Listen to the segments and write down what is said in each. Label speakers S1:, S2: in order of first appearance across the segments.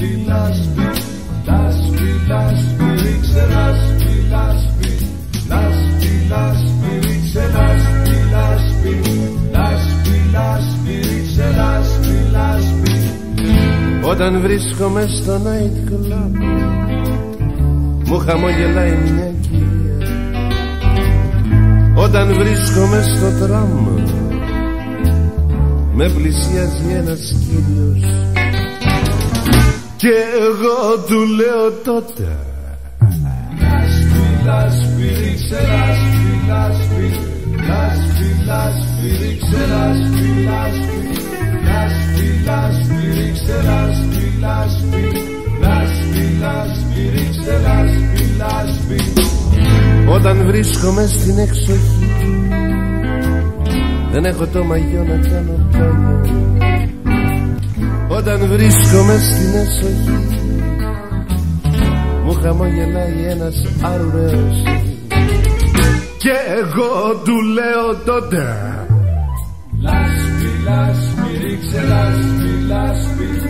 S1: Όταν βρίσκομαι στο night club μου χαμογελάει μια κυρία. Όταν βρίσκομαι στο τραμ με πλησιάζει ένας κύριος και εγώ του λέω τότε λάσπη, λάσπη, ρίξε λάσπη, λάσπη, λάσπη, λάσπη, ρίξε λάσπη, λάσπη, λάσπη, λάσπη, ρίξε λάσπη, λάσπη, λάσπη, λάσπη, ρίξε λάσπη, λάσπη. Όταν βρίσκομαι στην εξοχή δεν έχω το μαγιό να κάνω πάγιο. Όταν βρίσκομαι στην εσοχή μου χαμογελάει ένας άρουρος και εγώ του λέω τότε λάσπη, λάσπη, ρίξε λάσπη, λάσπη.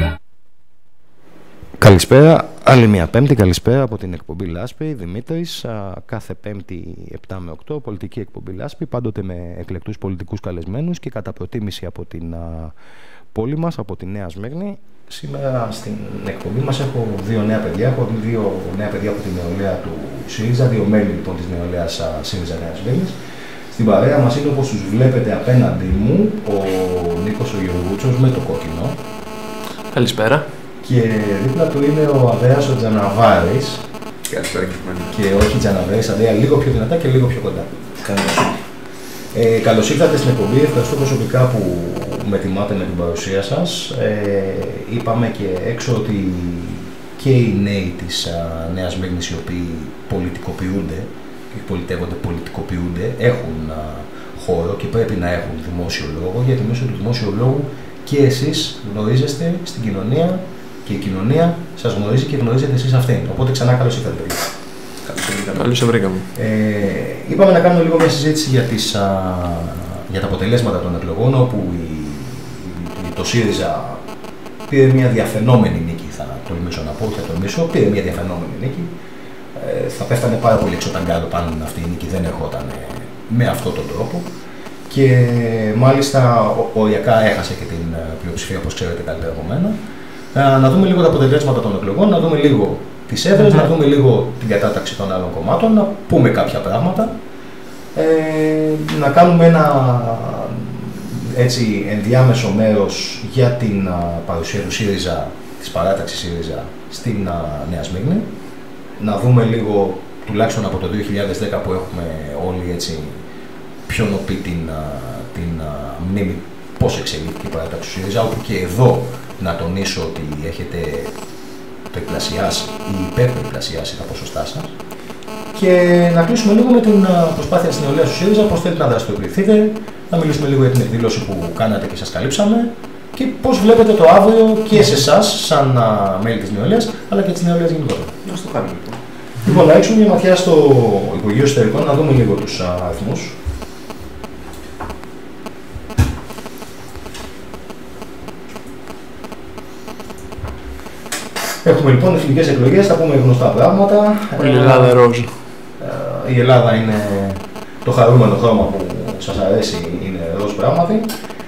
S2: Καλησπέρα, άλλη μια Πέμπτη, καλησπέρα από την εκπομπή Λάσπη, Δημήτρης. Κάθε Πέμπτη 7 με 8, πολιτική εκπομπή Λάσπη, πάντοτε με εκλεκτούς πολιτικούς καλεσμένους και κατά προτίμηση από την πόλη μας, από τη Νέα Σμύρνη. Σήμερα στην εκπομπή μας έχω δύο νέα παιδιά. Έχω δύο νέα παιδιά από τη νεολαία του ΣΥΡΙΖΑ, δύο μέλη λοιπόν της νεολαίας ΣΥΡΙΖΑ Νέας Σμύρνης. Στην παρέα μας είναι, όπως τους βλέπετε απέναντί μου, ο Νίκος ο Γεωργούτσος με το κόκκινο.
S3: Καλησπέρα.
S2: Και δίπλα του είναι ο Ανδρέας ο Τζαναβάρης.
S3: Καλησπέρα
S2: και όχι Τζαναβάρης, Ανδρέα, λίγο πιο δυνατά και λίγο πιο κοντά. Καλώς ήρθατε στην εκπομπή. Ευχαριστώ προσωπικά που με τιμάτε με την παρουσία σας. Είπαμε και έξω ότι και οι νέοι της Νέας Σμύρνης, οι οποίοι πολιτικοποιούνται και πολιτεύονται, πολιτικοποιούνται, έχουν χώρο και πρέπει να έχουν δημόσιο λόγο, γιατί μέσω του δημόσιου λόγου και εσείς γνωρίζεστε στην κοινωνία και η κοινωνία σας γνωρίζει και γνωρίζετε εσείς αυτήν. Οπότε ξανά καλώς ήρθατε.
S3: Καλώς βρήκαμε.
S2: Είπαμε να κάνουμε λίγο μια συζήτηση για τα αποτελέσματα των εκλογών, όπου το ΣΥΡΙΖΑ πήρε μια διαφαινόμενη νίκη, θα τολμήσω να πω, πήρε μια διαφαινόμενη νίκη. Θα πέφτανε πάρα πολύ εξωταγκάδο πάνω αυτή η νίκη, δεν ερχόταν με αυτόν τον τρόπο. Και μάλιστα οριακά έχασε και την πλειοψηφία, όπως ξέρετε καλύτερα από μένα. Να δούμε λίγο τα αποτελέσματα των εκλογών, να δούμε λίγο τις έδρες, να δούμε λίγο την κατάταξη των άλλων κομμάτων, να πούμε κάποια πράγματα, να κάνουμε ένα έτσι ενδιάμεσο μέρος για την παρουσία του ΣΥΡΙΖΑ, της παράταξης ΣΥΡΙΖΑ στην Νέα Σμύρνη, να δούμε λίγο, τουλάχιστον από το 2010 που έχουμε όλοι έτσι πιο νοπή την μνήμη, πώς εξελίχθηκε η παράταξη του ΣΥΡΙΖΑ, όπου και εδώ να τονίσω ότι έχετε τριπλασιάσει ή υπερτριπλασιάσει τα ποσοστά σας, και να κλείσουμε λίγο με την προσπάθεια της νεολαίας του ΣΥΡΙΖΑ, πώς θέλετε να δραστηριοποιηθείτε, να μιλήσουμε λίγο για την εκδήλωση που κάνατε και σας καλύψαμε και πώς βλέπετε το αύριο και σε εσάς σαν μέλη της νεολαίας, αλλά και της νεολαίας γενικότερα.
S3: Να το κάνουμε λοιπόν.
S2: Λοιπόν, να ρίξουμε μια ματιά στο Υπουργείο Εσωτερικών, να δούμε λίγο τους αριθμούς. Έχουμε λοιπόν εθνικές εκλογές, θα πούμε γνωστά πράγματα.
S3: Η Ελλάδα ροζ.
S2: Η Ελλάδα είναι το χαρούμενο χρώμα που σας αρέσει, είναι ροζ πράγματι.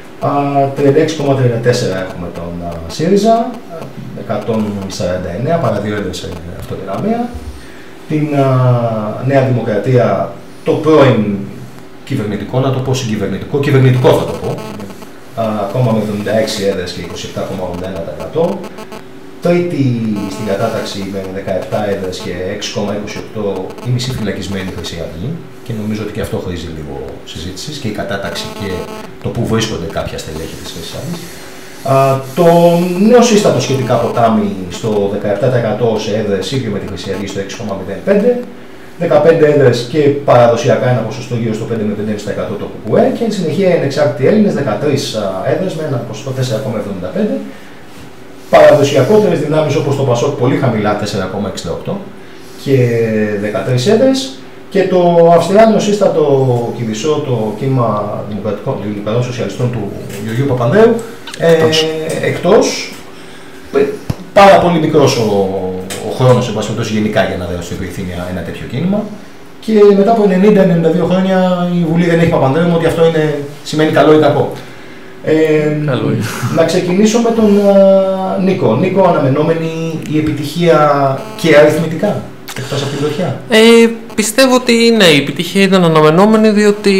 S2: 36,34 έχουμε τον ΣΥΡΙΖΑ, 149, παρά δύο έδρες αυτοδυναμία. Την Νέα Δημοκρατία, το πρώην κυβερνητικό, να το πω συγκυβερνητικό, κυβερνητικό θα το πω, ακόμα με 76 έδρες και 27,81%. Τρίτη στην κατάταξη με 17 έδρες και 6,28, η μισή φυλακισμένη Χρυσή Αυγή, και νομίζω ότι και αυτό χρήζει λίγο συζήτησης, και η κατάταξη και το που βρίσκονται κάποια στελέχη της Χρυσής Αυγής. Το νέο σύστατο σχετικά ποτάμι στο 17% σε έδρες, ίδιο με τη Χρυσή Αυγή στο 6,05%, 15 έδρες και παραδοσιακά ένα ποσοστό γύρω στο 5 με 5% το ΚΚΕ, και εν συνεχεία οι ανεξάρτητοι Έλληνες 13 έδρες με ένα ποσοστό 4,75%. Παραδοσιακότερες δυνάμεις όπως το ΠΑΣΟΚ πολύ χαμηλά 4,68 και 13 έδρες, και το αυστηρά νεοσύστατο Κηδισό, το κύμα Δημοκρατικών Σοσιαλιστών του Γεωργίου Παπανδρέου, εκτός, πάρα πολύ μικρός ο χρόνος, εν πάση περιπτώσει, γενικά για να δραστηριοποιηθεί ένα τέτοιο κίνημα. Και μετά από 90-92 χρόνια η Βουλή δεν έχει Παπανδρέου, ότι αυτό σημαίνει καλό ή κακό.
S3: Καλό είναι.
S2: Να ξεκινήσω με τον Νίκο. Νίκο, αναμενόμενη η επιτυχία και αριθμητικά, εκτός από τη βροχιά?
S3: Πιστεύω ότι ναι, η επιτυχία ήταν αναμενόμενη, διότι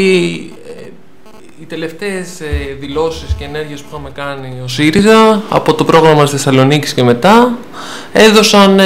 S3: οι τελευταίες δηλώσεις και ενέργειες που είχαμε κάνει ο ΣΥΡΙΖΑ από το πρόγραμμα της Θεσσαλονίκης και μετά έδωσαν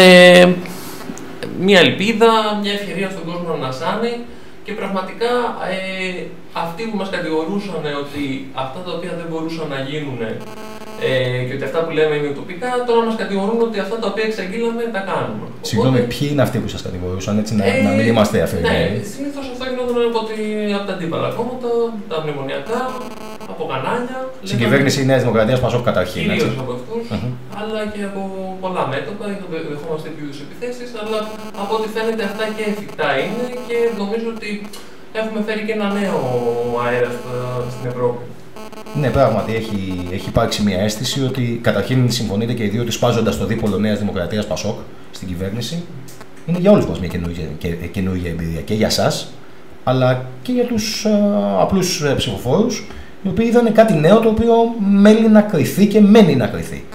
S3: μια ελπίδα, μια ευκαιρία στον κόσμο να ανασάνει και πραγματικά αυτοί που μας κατηγορούσαν ότι αυτά τα οποία δεν μπορούσαν να γίνουν και ότι αυτά που λέμε είναι ουτοπικά, τώρα μας κατηγορούν ότι αυτά τα οποία εξαγγείλαμε τα κάνουμε.
S2: Συγγνώμη, ποιοι είναι αυτοί που σας κατηγορούσαν, έτσι να μην είμαστε αφηρημένοι?
S3: Ναι, συνήθως αυτό γινόταν από τα αντίπαλα κόμματα, τα μνημονιακά, από κανάλια.
S2: Στην κυβέρνηση Νέας Δημοκρατίας Πασόκ καταρχήν.
S3: Κυρίως από αυτούς, αλλά και από πολλά μέτωπα, δεχόμαστε τέτοιου είδους επιθέσεις, αλλά από ό,τι φαίνεται αυτά και εφικτά είναι και νομίζω ότι έχουμε φέρει και ένα νέο αέρα στην Ευρώπη.
S2: Ναι, πράγματι έχει υπάρξει μια αίσθηση ότι καταρχήν συμφωνείτε και οι δύο ότι σπάζοντας το δίπολο Νέας Δημοκρατίας Πασόκ στην κυβέρνηση είναι για όλους μας μια καινούργια εμπειρία και για εσάς, αλλά και για τους απλούς ψηφοφόρους, οι οποίοι είδαν κάτι νέο το οποίο μένει να κρυθεί και μένει να κρυθεί.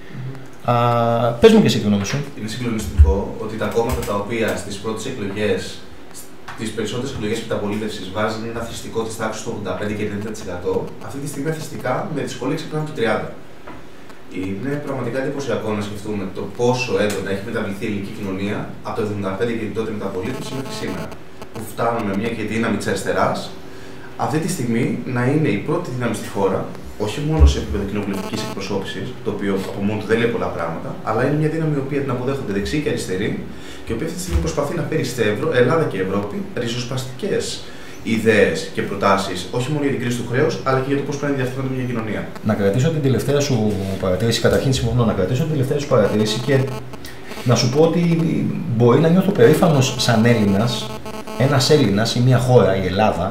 S2: Πες μου και εσύ τη γνώμη σου.
S4: Είναι συγκλονιστικό ότι τα κόμματα τα οποία στις πρώτες εκλογές, τις περισσότερες εκλογές μεταπολίτευσης βάζουν ένα θρηστικό της τάξης του 85 και 90%, αυτή τη στιγμή θρηστικά με δυσκολία ξεπερνάνε το 30%. Είναι πραγματικά εντυπωσιακό να σκεφτούμε το πόσο έντονα έχει μεταβληθεί η ελληνική κοινωνία από το 1975 και την τότε μεταπολίτευση μέχρι σήμερα. Που φτάνουμε μια και δύναμη της αριστεράς, αυτή τη στιγμή να είναι η πρώτη δύναμη στη χώρα, όχι μόνο σε επίπεδο κοινοβουλευτικής εκπροσώπησης, το οποίο από μόνο του δεν λέει πολλά πράγματα, αλλά είναι μια δύναμη η οποία την αποδέχονται δεξιοί και αριστεροί και η οποία αυτή τη στιγμή προσπαθεί να φέρει στην Ελλάδα και Ευρώπη ριζοσπαστικές ιδέες και προτάσεις, όχι μόνο για την κρίση του χρέους, αλλά και για το πώς πρέπει να διαθέτουμε μια κοινωνία.
S2: Να κρατήσω την τελευταία σου παρατήρηση, καταρχήν συμφωνώ, να κρατήσω την τελευταία σου παρατήρηση και να σου πω ότι μπορεί να νιώθω περήφανος σαν Έλληνας, ένας Έλληνας ή μια χώρα, η Ελλάδα,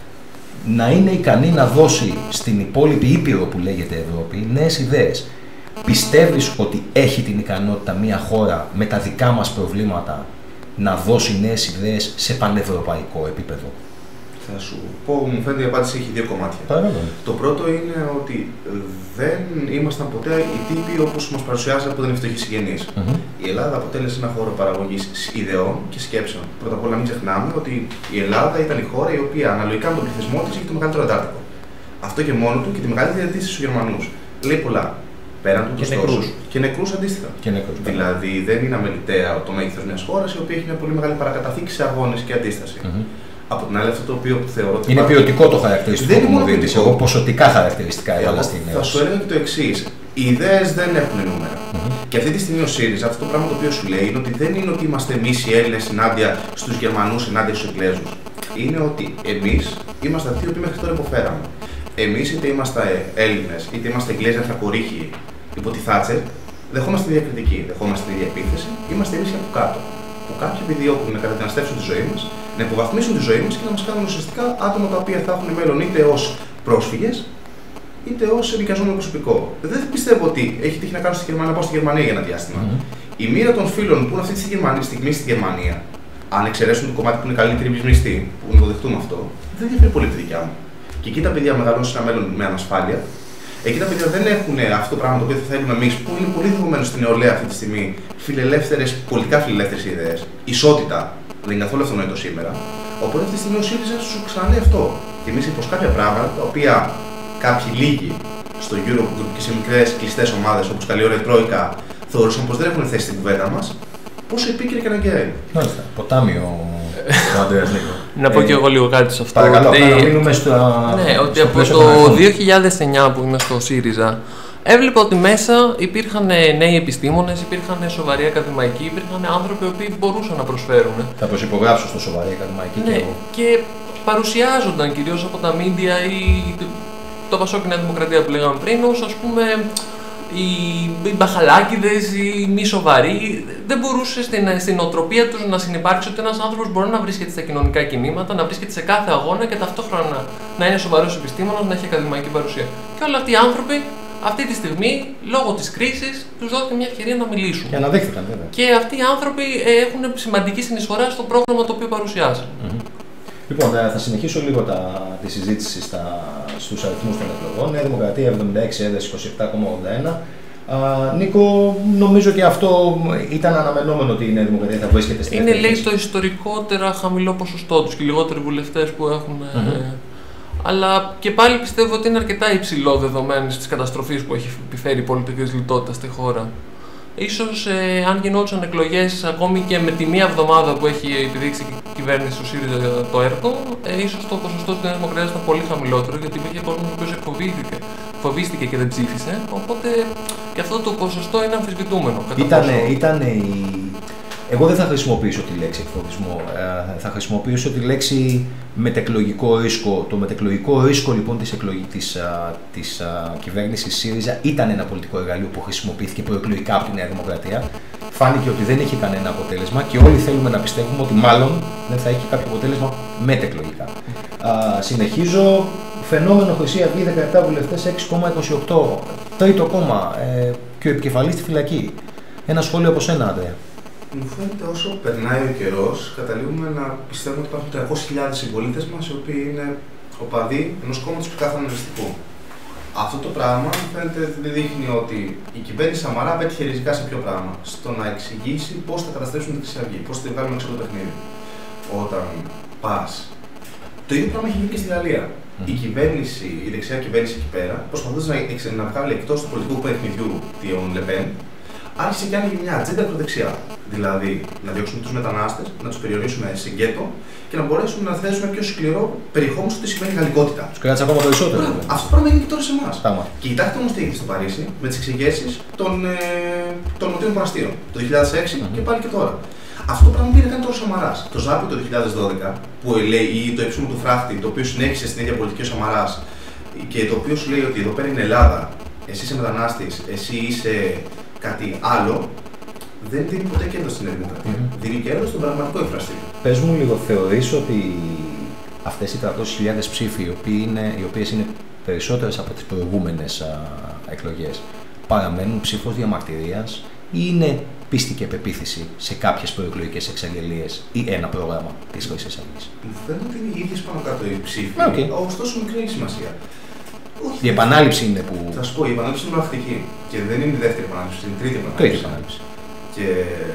S2: να είναι ικανή να δώσει στην υπόλοιπη ήπειρο που λέγεται Ευρώπη νέες ιδέες. Πιστεύεις ότι έχει την ικανότητα μια χώρα με τα δικά μας προβλήματα να δώσει νέες ιδέες σε πανευρωπαϊκό επίπεδο?
S4: Θα σου πω, μου φαίνεται η απάντηση έχει δύο κομμάτια.
S2: Παρακαλώ.
S4: Το πρώτο είναι ότι δεν ήμασταν ποτέ οι τύποι όπως μας παρουσιάζαν από την φτωχοί συγγενείς. Η Ελλάδα αποτέλεσε ένα χώρο παραγωγής ιδεών και σκέψεων. Πρώτα απ' όλα, μην ξεχνάμε ότι η Ελλάδα ήταν η χώρα η οποία αναλογικά με τον πληθυσμό της είχε το μεγαλύτερο Αντάρτικο. Αυτό και μόνο του και τη μεγαλύτερη αντίσταση στους Γερμανούς. Λέει πολλά. Πέραν του και νεκρούς αντίστοιχα. Δηλαδή δεν είναι αμεληταία το μέγεθος μιας χώρας η οποία έχει μια πολύ μεγάλη παρακαταθήκη σε αγώνες και αντίσταση. Από την άλλη, αυτό το οποίο θεωρώ ότι.
S2: Είναι ποιοτικό το χαρακτηριστικό που μου δίνεις. Εγώ ποσοτικά χαρακτηριστικά έβαλα στην
S4: Ελλάδα. Θα σου έλεγα και το εξής. Οι ιδέες δεν έχουν νούμερα. Και αυτή τη στιγμή ο ΣΥΡΙΖΑ, αυτό το πράγμα το οποίο σου λέει είναι ότι δεν είναι ότι είμαστε εμείς οι Έλληνες ενάντια στους Γερμανούς, ενάντια στους Εγγλέζους. Είναι ότι εμείς είμαστε αυτοί οι οποίοι μέχρι τώρα υποφέραμε. Εμείς είτε είμαστε Έλληνες, είτε είμαστε Εγγλέζοι ανθρακορίχοι υπό τη Θάτσερ, δεχόμαστε τη διακριτική, δεχόμαστε τη διεπίθεση, είμαστε εμείς και από κάτω. Που κάποιοι επιδιώκουν να καταδυναστεύσουν τη ζωή μας, να υποβαθμίσουν τη ζωή μας και να μας κάνουν ουσιαστικά άτομα τα οποία θα έχουν μέλλον είτε ως πρόσφυγες, είτε ως ενοικιαζόμενο προσωπικό. Δεν πιστεύω ότι έχει τύχει να κάνω να πάω στη Γερμανία για ένα διάστημα. Η μοίρα των φίλων που είναι αυτή τη στιγμή στη Γερμανία, αν εξαιρέσουν το κομμάτι που είναι καλύτερη μισθή, που να το δεχτούμε αυτό, δεν διαφέρει πολύ τη δικιά μου. Και εκεί τα παιδιά μεγαλώνουν σε ένα μέλλον με ανασφάλεια. Εκεί τα παιδιά δεν έχουν αυτό το πράγμα το οποίο θα θέλουμε εμείς, που είναι πολύ δεδομένο στην νεολαία αυτή τη στιγμή, πολιτικά φιλελεύθερες ιδέες. Ισότητα, δεν είναι καθόλου αυτονόητο σήμερα. Οπότε αυτή τη στιγμή ο ΣΥΡΙΖΑ σου ξαναλέει αυτό. Θυμίζει πως κάποια πράγματα, τα οποία κάποιοι λίγοι στο Eurogroup και σε μικρές κλειστές ομάδες όπως καλή ώρα η Τρόικα θεωρούσαν πως δεν έχουν θέση στην κουβέντα μας, πόσο επίκαιρη και αναγκαία είναι.
S2: Μάλιστα. Ποτάμιο ο Ανδρέας Νίκο.
S3: Να πω και εγώ λίγο κάτι σε αυτό.
S2: Παρακαλώ, να μείνουμε
S3: ότι από το 2009 που είμαι στο ΣΥΡΙΖΑ, έβλεπα ότι μέσα υπήρχαν νέοι επιστήμονες, υπήρχαν σοβαροί ακαδημαϊκοί, υπήρχαν άνθρωποι που μπορούσαν να προσφέρουν.
S2: Θα προσυπογράψω στο σοβαρή ακαδημαϊκή.
S3: Ναι, και παρουσιάζονταν κυρίως από τα μίντια ή το Πασόκ και Νέα Δημοκρατία που λέγαμε πριν, ως ας πούμε οι μπαχαλάκηδες, οι μη σοβαροί. Δεν μπορούσε στην νοοτροπία τους να συνυπάρξει ότι ένας άνθρωπος μπορεί να βρίσκεται στα κοινωνικά κινήματα, να βρίσκεται σε κάθε αγώνα και ταυτόχρονα να είναι σοβαρός επιστήμονας, να έχει ακαδημαϊκή παρουσία. Και όλοι αυτοί οι άνθρωποι Αυτή τη στιγμή, λόγω της κρίσης, τους δόθηκε μια ευκαιρία να μιλήσουν.
S2: Και αναδέχθηκαν, βέβαια.
S3: Και αυτοί οι άνθρωποι έχουν σημαντική συνεισφορά στο πρόγραμμα το οποίο παρουσιάσαν.
S2: Λοιπόν, θα συνεχίσω λίγο τη συζήτηση στους αριθμούς των εκλογών. Νέα Δημοκρατία 76 έδρες, 27,81. Νίκο, νομίζω ότι αυτό ήταν αναμενόμενο ότι η Νέα Δημοκρατία θα βρίσκεται στην
S3: Είναι, λέει, το ιστορικότερα χαμηλό ποσοστό τους και λιγότεροι βουλευτές που έχουν. Αλλά και πάλι πιστεύω ότι είναι αρκετά υψηλό δεδομένο της καταστροφής που έχει επιφέρει η πολιτική λιτότητα στη χώρα. Ίσως αν γινόντουσαν εκλογές ακόμη και με τη μία εβδομάδα που έχει επιδείξει η κυβέρνηση του ΣΥΡΙΖΑ το έργο, ίσως το ποσοστό της Νέας Δημοκρατίας ήταν πολύ χαμηλότερο, γιατί υπήρχε κόσμος ο οποίος φοβίστηκε και δεν ψήφισε. Οπότε και αυτό το ποσοστό είναι αμφισβητούμενο.
S2: Εγώ δεν θα χρησιμοποιήσω τη λέξη εκφοβισμό, θα χρησιμοποιήσω τη λέξη μετεκλογικό ρίσκο. Το μετεκλογικό ρίσκο λοιπόν της κυβέρνησης ΣΥΡΙΖΑ ήταν ένα πολιτικό εργαλείο που χρησιμοποιήθηκε προεκλογικά από τη Νέα Δημοκρατία. Φάνηκε ότι δεν είχε κανένα αποτέλεσμα και όλοι θέλουμε να πιστεύουμε ότι μάλλον δεν θα έχει κάποιο αποτέλεσμα μετεκλογικά. Συνεχίζω. Φαινόμενο Χρυσή Αυγή, 17 βουλευτές, 6,28. Τρίτο κόμμα και ο επικεφαλής στη φυλακή. Ένα σχόλιο από σένα, Ανδρέα.
S4: Μου φαίνεται όσο περνάει ο καιρός, καταλήγουμε να πιστεύουμε ότι υπάρχουν 300.000 συμπολίτες μας οι οποίοι είναι οπαδοί ενός κόμματος του κάθε αναλυστικού. Αυτό το πράγμα φαίνεται δείχνει ότι η κυβέρνηση Σαμαρά πέτυχε ριζικά σε ποιο πράγμα? Στο να εξηγήσει πώς θα καταστρέψουν τη Χρυσή Αυγή, πώς θα τη βγάλουν έξω από το παιχνίδι. Όταν πας. Το ίδιο πράγμα έχει γίνει και στη Γαλλία. Η κυβέρνηση, η δεξιά κυβέρνηση εκεί πέρα, προσπαθούσε να βγάλει εκτός του πολιτικού παιχνιδιού τον Λεπέν, άρχισε και άνοιγε μια ατζέντα ακροδεξιά. Δηλαδή, να διώξουμε τους μετανάστες, να τους περιορίσουμε σε γκέτο και να μπορέσουμε να θέσουμε πιο σκληρό περιεχόμενο στο τι σημαίνει γαλλικότητα.
S2: Τους κράτησε ακόμα περισσότερο.
S4: Αυτό το πράγμα έγινε και τώρα σε εμάς. Και κοιτάξτε όμως τι έγινε στο Παρίσι με τις εξεγέρσεις των νοτίων μοναστήρων το 2006 και πάλι και τώρα. Αυτό το πράγμα πήρε κάνει τώρα ο Σαμαράς. Το Ζάπιο το 2012, που λέει, ή το ύψιμο του φράχτη, το οποίο συνέχισε στην ίδια πολιτική ο Σαμαράς και το οποίο σου λέει ότι εδώ πέρα είναι Ελλάδα, εσύ είσαι μετανάστης, εσύ είσαι κάτι άλλο, δεν δίνει ποτέ κέρδος στην Δημοκρατία. Δίνει κέρδος στον πραγματικό εκφραστή.
S2: Πες μου λίγο, θεωρείς ότι αυτές οι 300.000 ψήφοι, οι οποίες είναι περισσότερες από τις προηγούμενες εκλογές, παραμένουν ψήφος διαμαρτυρίας ή είναι πίστη και πεποίθηση σε κάποιες προεκλογικές εξαγγελίες ή ένα πρόγραμμα της Χρυσής Αυγής?
S4: Μου φαίνεται ότι είναι οι ίδιες πάνω κάτω οι ψήφοι, ωστόσο μικρή έχει σημασία.
S2: Η επανάληψη είναι που.
S4: Θα σου πω, η επανάληψη είναι μαθητική. Και δεν είναι η δεύτερη επανάληψη, είναι η τρίτη επανάληψη. Και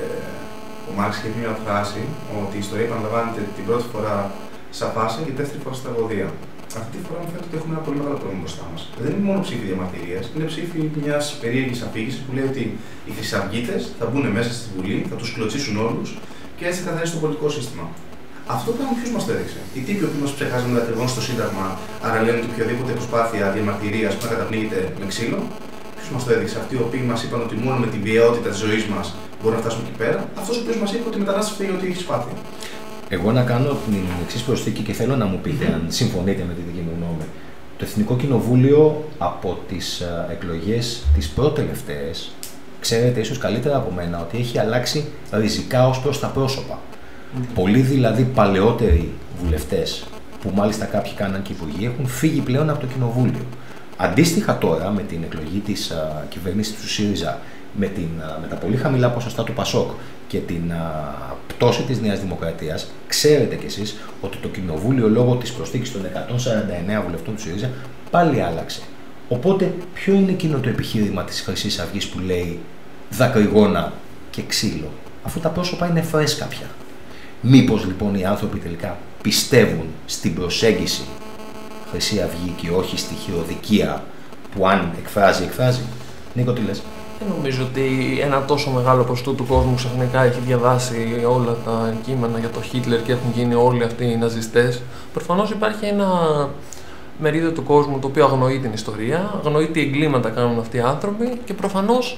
S4: ο Μάρξ είχε πει μια φράση ότι η ιστορία επαναλαμβάνεται την πρώτη φορά σαν φάση και τη δεύτερη φορά στα τραγωδία. Αυτή τη φορά μου φαίνεται ότι έχουμε ένα πολύ μεγάλο πρόβλημα μπροστά μας. Δεν είναι μόνο ψήφοι διαμαρτυρίας, είναι ψήφοι μιας περίεργης αφήγησης που λέει ότι οι χρυσαυγίτες θα μπουν μέσα στη Βουλή, θα τους κλωτσίσουν όλους και έτσι θα καθαρίσει το πολιτικό σύστημα. Αυτό το πράγμα ποιος μας το έδειξε? Οι τύποι που μας ψεχάζουν δακρυγόν στο Σύνταγμα, άρα λένε ότι οποιαδήποτε προσπάθεια διαμαρτυρίας που να καταπνίγεται με ξύλο, ποιος μας το έδειξε? Αυτοί οι οποίοι μας είπαν ότι μόνο με την ποιότητα της ζωής μας μπορούμε να φτάσουμε εκεί πέρα, αυτός ο οποίος μας είπε ότι η μετανάστευση φταίει ότι έχει πάθει.
S2: Εγώ να κάνω την εξής προσθήκη και θέλω να μου πείτε αν συμφωνείτε με τη δική μου γνώμη. Το Εθνικό Κοινοβούλιο από τις εκλογές τις προτελευταίες, ξέρετε ίσως καλύτερα από μένα, ότι έχει αλλάξει ριζικά ως προς τα πρόσωπα. Πολλοί δηλαδή παλαιότεροι βουλευτές, που μάλιστα κάποιοι κάναν και υπουργοί, έχουν φύγει πλέον από το Κοινοβούλιο. Αντίστοιχα τώρα με την εκλογή της κυβέρνησης του ΣΥΡΙΖΑ, με τα πολύ χαμηλά ποσοστά του ΠΑΣΟΚ και την πτώση της Νέας Δημοκρατίας, ξέρετε κι εσείς ότι το Κοινοβούλιο λόγω της προσθήκης των 149 βουλευτών του ΣΥΡΙΖΑ πάλι άλλαξε. Οπότε ποιο είναι εκείνο το επιχείρημα της Χρυσής Αυγής που λέει δακρυγόνα και ξύλο, αφού τα πρόσωπα είναι φρέσκα πια? Μήπως λοιπόν οι άνθρωποι τελικά πιστεύουν στην προσέγγιση Χρυσή Αυγή και όχι στη χειροδικία που αν εκφράζει, εκφράζει? Νίκο, τι λες?
S3: Δεν νομίζω ότι ένα τόσο μεγάλο ποσοστό του κόσμου ξαφνικά έχει διαβάσει όλα τα κείμενα για τον Χίτλερ και έχουν γίνει όλοι αυτοί οι ναζιστές. Προφανώς υπάρχει ένα μερίδιο του κόσμου το οποίο αγνοεί την ιστορία, αγνοεί τι εγκλήματα κάνουν αυτοί οι άνθρωποι και προφανώς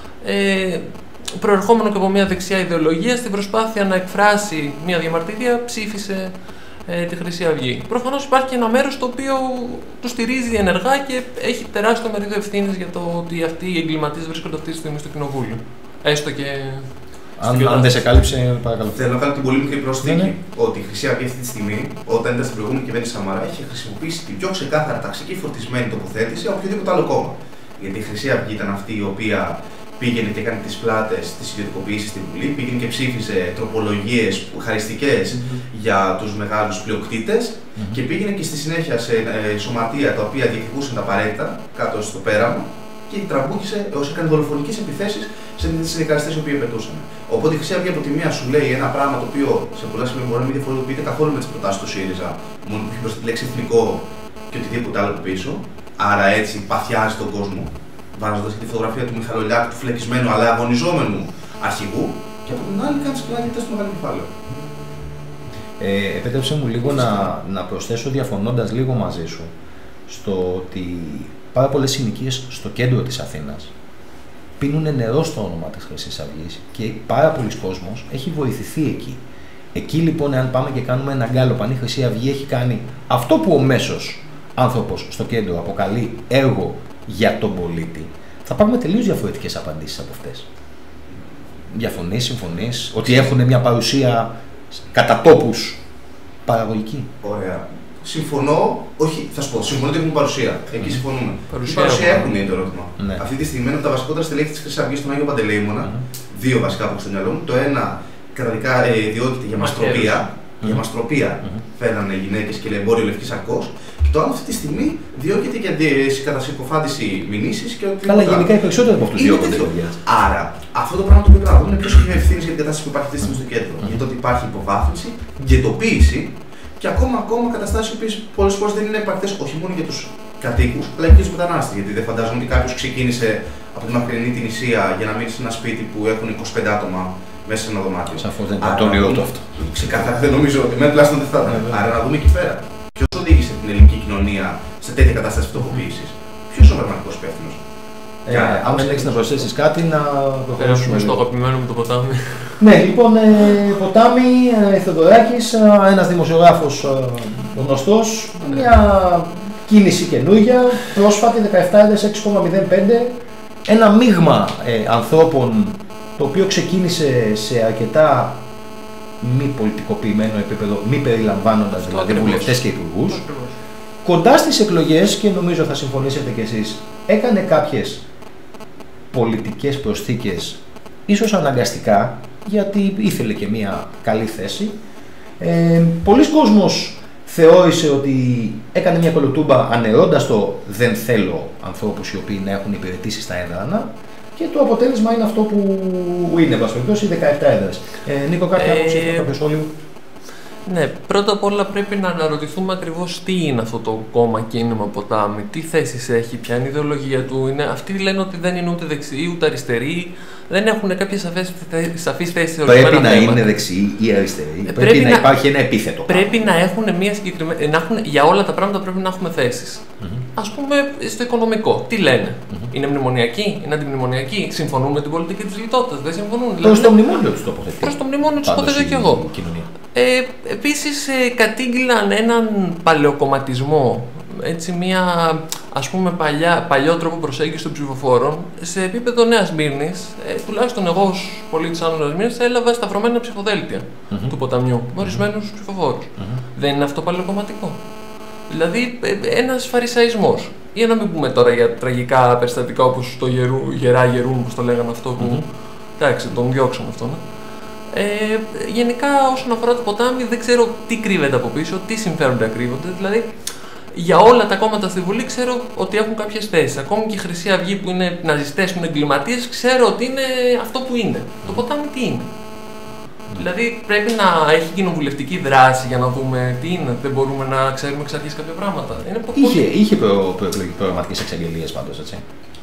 S3: προερχόμενο και από μια δεξιά ιδεολογία, στην προσπάθεια να εκφράσει μια διαμαρτυρία, ψήφισε τη Χρυσή Αυγή. Προφανώς υπάρχει και ένα μέρος το οποίο του στηρίζει ενεργά και έχει τεράστιο μερίδιο ευθύνης για το ότι αυτοί οι εγκληματίες βρίσκονται αυτή τη στιγμή στο Κοινοβούλιο. Έστω και.
S2: Αν δεν σε κάλυψε, παρακαλώ.
S4: Θέλω να κάνω την πολύ μικρή προσθήκη ότι η Χρυσή Αυγή αυτή τη στιγμή, όταν ήταν στην προηγούμενη κυβέρνηση Σαμαρά, είχε χρησιμοποιήσει την πιο ξεκάθαρα ταξική φορτισμένη τοποθέτηση από οποιοδήποτε άλλο κόμμα. Γιατί η Χρυσή Αυγή ήταν αυτή η οποία πήγαινε και έκανε τις πλάτες της ιδιωτικοποίησης στην Βουλή, πήγαινε και ψήφιζε τροπολογίες χαριστικές για τους μεγάλους πλειοκτήτες και πήγαινε και στη συνέχεια σε σωματεία τα οποία διεκδικούσαν τα απαραίτητα κάτω στο πέραμα και τραμπούκησε έως έκανε δολοφονικές επιθέσεις σε συνδικαλιστές οι οποίοι πετούσαν. Οπότε η Χρυσή Αυγή από τη μία σου λέει ένα πράγμα το οποίο σε πολλά σημεία μπορεί να μην διαφοροποιείται καθόλου με τις προτάσεις του ΣΥΡΙΖΑ, μόνο που έχει προς τη λέξη εθνικό και οτιδήποτε άλλο από πίσω. Άρα έτσι παθιάζει τον κόσμο, βάζοντας και τη φωτογραφία του Μιχαλολιάκου, του φλεκισμένου αλλά αγωνιζόμενου αρχηγού, και από την άλλη κάνει πλάγια στο μεγάλο κεφάλαιο.
S2: Επέτρεψε μου λίγο να προσθέσω, διαφωνώντας λίγο μαζί σου, στο ότι πάρα πολλές συνοικίες στο κέντρο της Αθήνας πίνουν νερό στο όνομα της Χρυσής Αυγής και πάρα πολλοί κόσμος έχει βοηθηθεί εκεί. Εκεί λοιπόν, αν πάμε και κάνουμε ένα γκάλωπ, αν η Χρυσή Αυγή έχει κάνει αυτό που ο μέσος άνθρωπος στο κέντρο αποκαλεί έργο για τον πολίτη, θα πάρουμε τελείως διαφορετικές απαντήσεις από αυτές. Διαφωνείς, συμφωνείς, ότι έχουν μια παρουσία κατά τόπους παραγωγική?
S4: Ωραία. Συμφωνώ, όχι, θα σου πω, συμφωνώ ότι έχουν παρουσία. Εκεί συμφωνούμε. Η παρουσία έχουν είναι το ερώτημα.
S2: Ναι.
S4: Αυτή τη στιγμή είναι από τα βασικότερα στελέχη της Χρυσής Αυγής στον Άγιο Παντελεήμονα. Δύο βασικά που έχω στο μυαλό μου. Το ένα καταδικά διώκεται για μαστροπία. Για μαστροπία φέρνανε γυναίκες και εμπόριο λευκής αρκός. Και το άλλο αυτή τη στιγμή διώκεται για κατά συκοφάντηση μηνύσεις και ότι.
S2: Καλά, γενικά οι περισσότεροι από αυτούς διώκονται.
S4: Άρα, αυτό το πράγμα το οποίο πρέπει να δούμε είναι ποιος έχει ευθύνη για την κατάσταση που υπάρχει αυτή τη στιγμή στο κέντρο. Για το ότι υπάρχει υποβάθμιση, γετοποίηση και ακόμα καταστάσεις που πολλές φορές δεν είναι επαρκές όχι μόνο για τους κατοίκους, αλλά και για τους μετανάστες. Γιατί δεν φαντάζομαι ότι κάποιος ξεκίνησε από την μακρινή την Ισία για να μείνει σε ένα σπίτι που έχουν 25 άτομα μέσα σε ένα δωμάτιο.
S2: Σαφώς δεν ήταν το όνειρό του αυτό.
S4: Ξεκάθαρα δεν νομίζω ότι εμένα τουλάχιστον δεν θα ήταν. Άρα να δούμε εκεί πέρα. Ποιος οδήγησε την ελληνική κοινωνία σε τέτοια κατάσταση φτωχοποίησης? Ποιος είναι ο πραγματικός υπεύθυνος?
S2: Αν δεν έχεις να προσθέσεις κάτι, να προχωρήσουμε
S3: στο αγαπημένο μου το ποτάμι.
S2: Ναι, λοιπόν, ποτάμι, Θεοδωράκης, ένας δημοσιογράφος γνωστός, μια κίνηση καινούργια, πρόσφατη, 17,6,05, ένα μείγμα ανθρώπων το οποίο ξεκίνησε σε αρκετά μη πολιτικοποιημένο επίπεδο, μη περιλαμβάνοντας δηλαδή βουλευτές και υπουργούς. Κοντά στις εκλογές, και νομίζω θα συμφωνήσετε κι εσείς, έκανε κάποιες πολιτικές προσθήκες, ίσως αναγκαστικά, γιατί ήθελε και μια καλή θέση. Πολλοί κόσμος θεώρησε ότι έκανε μια κολοτούμπα ανερώντας το «δεν θέλω ανθρώπους οι οποίοι να έχουν υπηρετήσει στα έδρανα», και το αποτέλεσμα είναι αυτό που είναι, εν πάση περιπτώσει, 17 έδρες. Νίκο, κάποια άποψη, κάποιο σχόλιο?
S3: Ναι, πρώτα απ' όλα πρέπει να αναρωτηθούμε ακριβώς τι είναι αυτό το κόμμα κίνημα ποτάμι, τι θέσεις έχει, ποια είναι η ιδεολογία του. Αυτοί λένε ότι δεν είναι ούτε δεξιοί ούτε αριστεροί, δεν έχουν κάποιες σαφείς θέσεις σε ορισμένα θέματα.
S2: Πρέπει να είναι δεξιοί ή αριστεροί, πρέπει να υπάρχει ένα επίθετο.
S3: Πρέπει να έχουν μια συγκεκριμένη. Για όλα τα πράγματα πρέπει να έχουμε θέσεις. Ας πούμε στο οικονομικό, τι λένε? Είναι μνημονιακοί, είναι αντιμνημονιακοί, συμφωνούν με την πολιτική της λιτότητας, δεν συμφωνούν?
S2: Προς το μνημόνιο τους τοποθετεί.
S3: Προς το μνημόνιο τους τοποθετώ και εγώ. Επίσης κατήγγυλαν έναν παλαιοκομματισμό, έτσι μια ας πούμε παλιό τρόπο προσέγγισης των ψηφοφόρων σε επίπεδο Νέας Σμύρνης. Τουλάχιστον εγώ ως πολίτης Άνω Νέας Σμύρνης έλαβα σταυρωμένα ψηφοδέλτια του ποταμιού με ορισμένους ψηφοφόρους. Δεν είναι αυτό παλαιοκομματικό? Δηλαδή ένας φαρισαϊσμός. Για να μην πούμε τώρα για τραγικά περιστατικά όπως το Γερά Γερούν, όπως το λέγανε αυτό που. Εντάξει, τον διώξαμε αυτόν. Γενικά, όσον αφορά το ποτάμι, δεν ξέρω τι κρύβεται από πίσω, τι συμφέροντα κρύβονται. Δηλαδή, για όλα τα κόμματα στη Βουλή ξέρω ότι έχουν κάποιες θέσεις. Ακόμη και η Χρυσή Αυγή που είναι ναζιστές, που είναι εγκληματίες, ξέρω ότι είναι αυτό που είναι. Το ποτάμι τι είναι? Δηλαδή, πρέπει να έχει κοινοβουλευτική δράση για να δούμε τι είναι. Δεν μπορούμε να ξέρουμε εξ αρχής κάποια πράγματα.
S2: Είχε προγραμματικές εξαγγελίες πάντως, έτσι.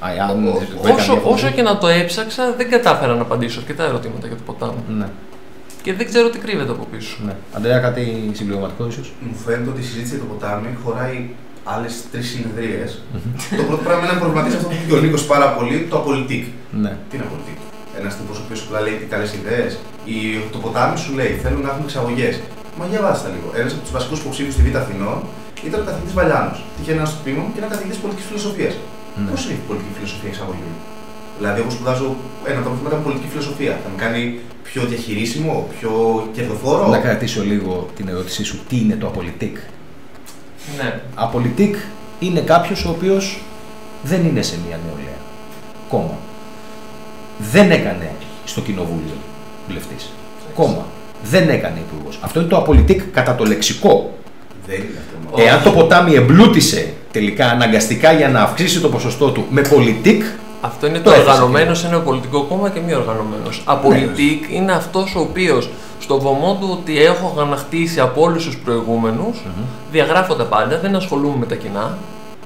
S3: Όσο και να το έψαξα, δεν κατάφερα να απαντήσω αρκετά ερωτήματα για το ποτάμι.
S2: Ναι.
S3: Και δεν ξέρω τι κρύβεται από πίσω.
S2: Ναι. Αντρέα, κάτι συμπληρωματικό ίσως?
S4: Μου φαίνεται ότι η συζήτηση για το ποτάμι χωράει άλλες 3 συνεδρίες. Το πρώτο πράγμα είναι να προβληματίσει αυτό που είπε ο Νίκος πάρα πολύ, το απολυτικ.
S2: Ναι.
S4: Τι είναι απολυτικ? Ένας τύπος ο οποίος απλά λέει καλές ιδέες, ή το ποτάμι σου λέει θέλω να έχουμε εξαγωγές. Μα για βάστα λίγο. Ένας από τους βασικούς υποψήφιους στη Β' Αθηνών ήταν ο καθηγητής Βαλιάνος. Τυχαίνει ένας στο τμήμα μου και ένα καθηγητής πολιτικής φιλοσοφίας.
S2: Ναι.
S4: Πώς είναι η πολιτική φιλοσοφία εξαγωγή? Δηλαδή, εγώ σπουδάζω ένα από τα μαθήματα με πολιτική φιλοσοφία. Θα με κάνει πιο διαχειρίσιμο, πιο κερδοφόρο?
S2: Να κρατήσω λίγο την ερώτησή σου. Τι είναι το απολυτικ?
S3: Ναι.
S2: Απολυτικ είναι κάποιος ο οποίος δεν είναι σε μια νεολαία κόμμα. Δεν έκανε στο κοινοβούλιο βουλευτής. Κόμμα. Δεν έκανε υπουργός. Αυτό είναι το απολυτικ κατά το λεξικό.
S4: Δεν είναι αυτό.
S2: Εάν το ποτάμι εμπλούτησε τελικά αναγκαστικά για να αυξήσει το ποσοστό του με πολιτικ.
S3: Αυτό είναι το οργανωμένο σε ένα πολιτικό κόμμα και μη οργανωμένο. Απολυτικ είναι αυτός ο οποίος στο βωμό του ότι έχω ανακτήσει από όλους τους προηγούμενους, διαγράφω τα πάντα, δεν ασχολούμαι με τα κοινά.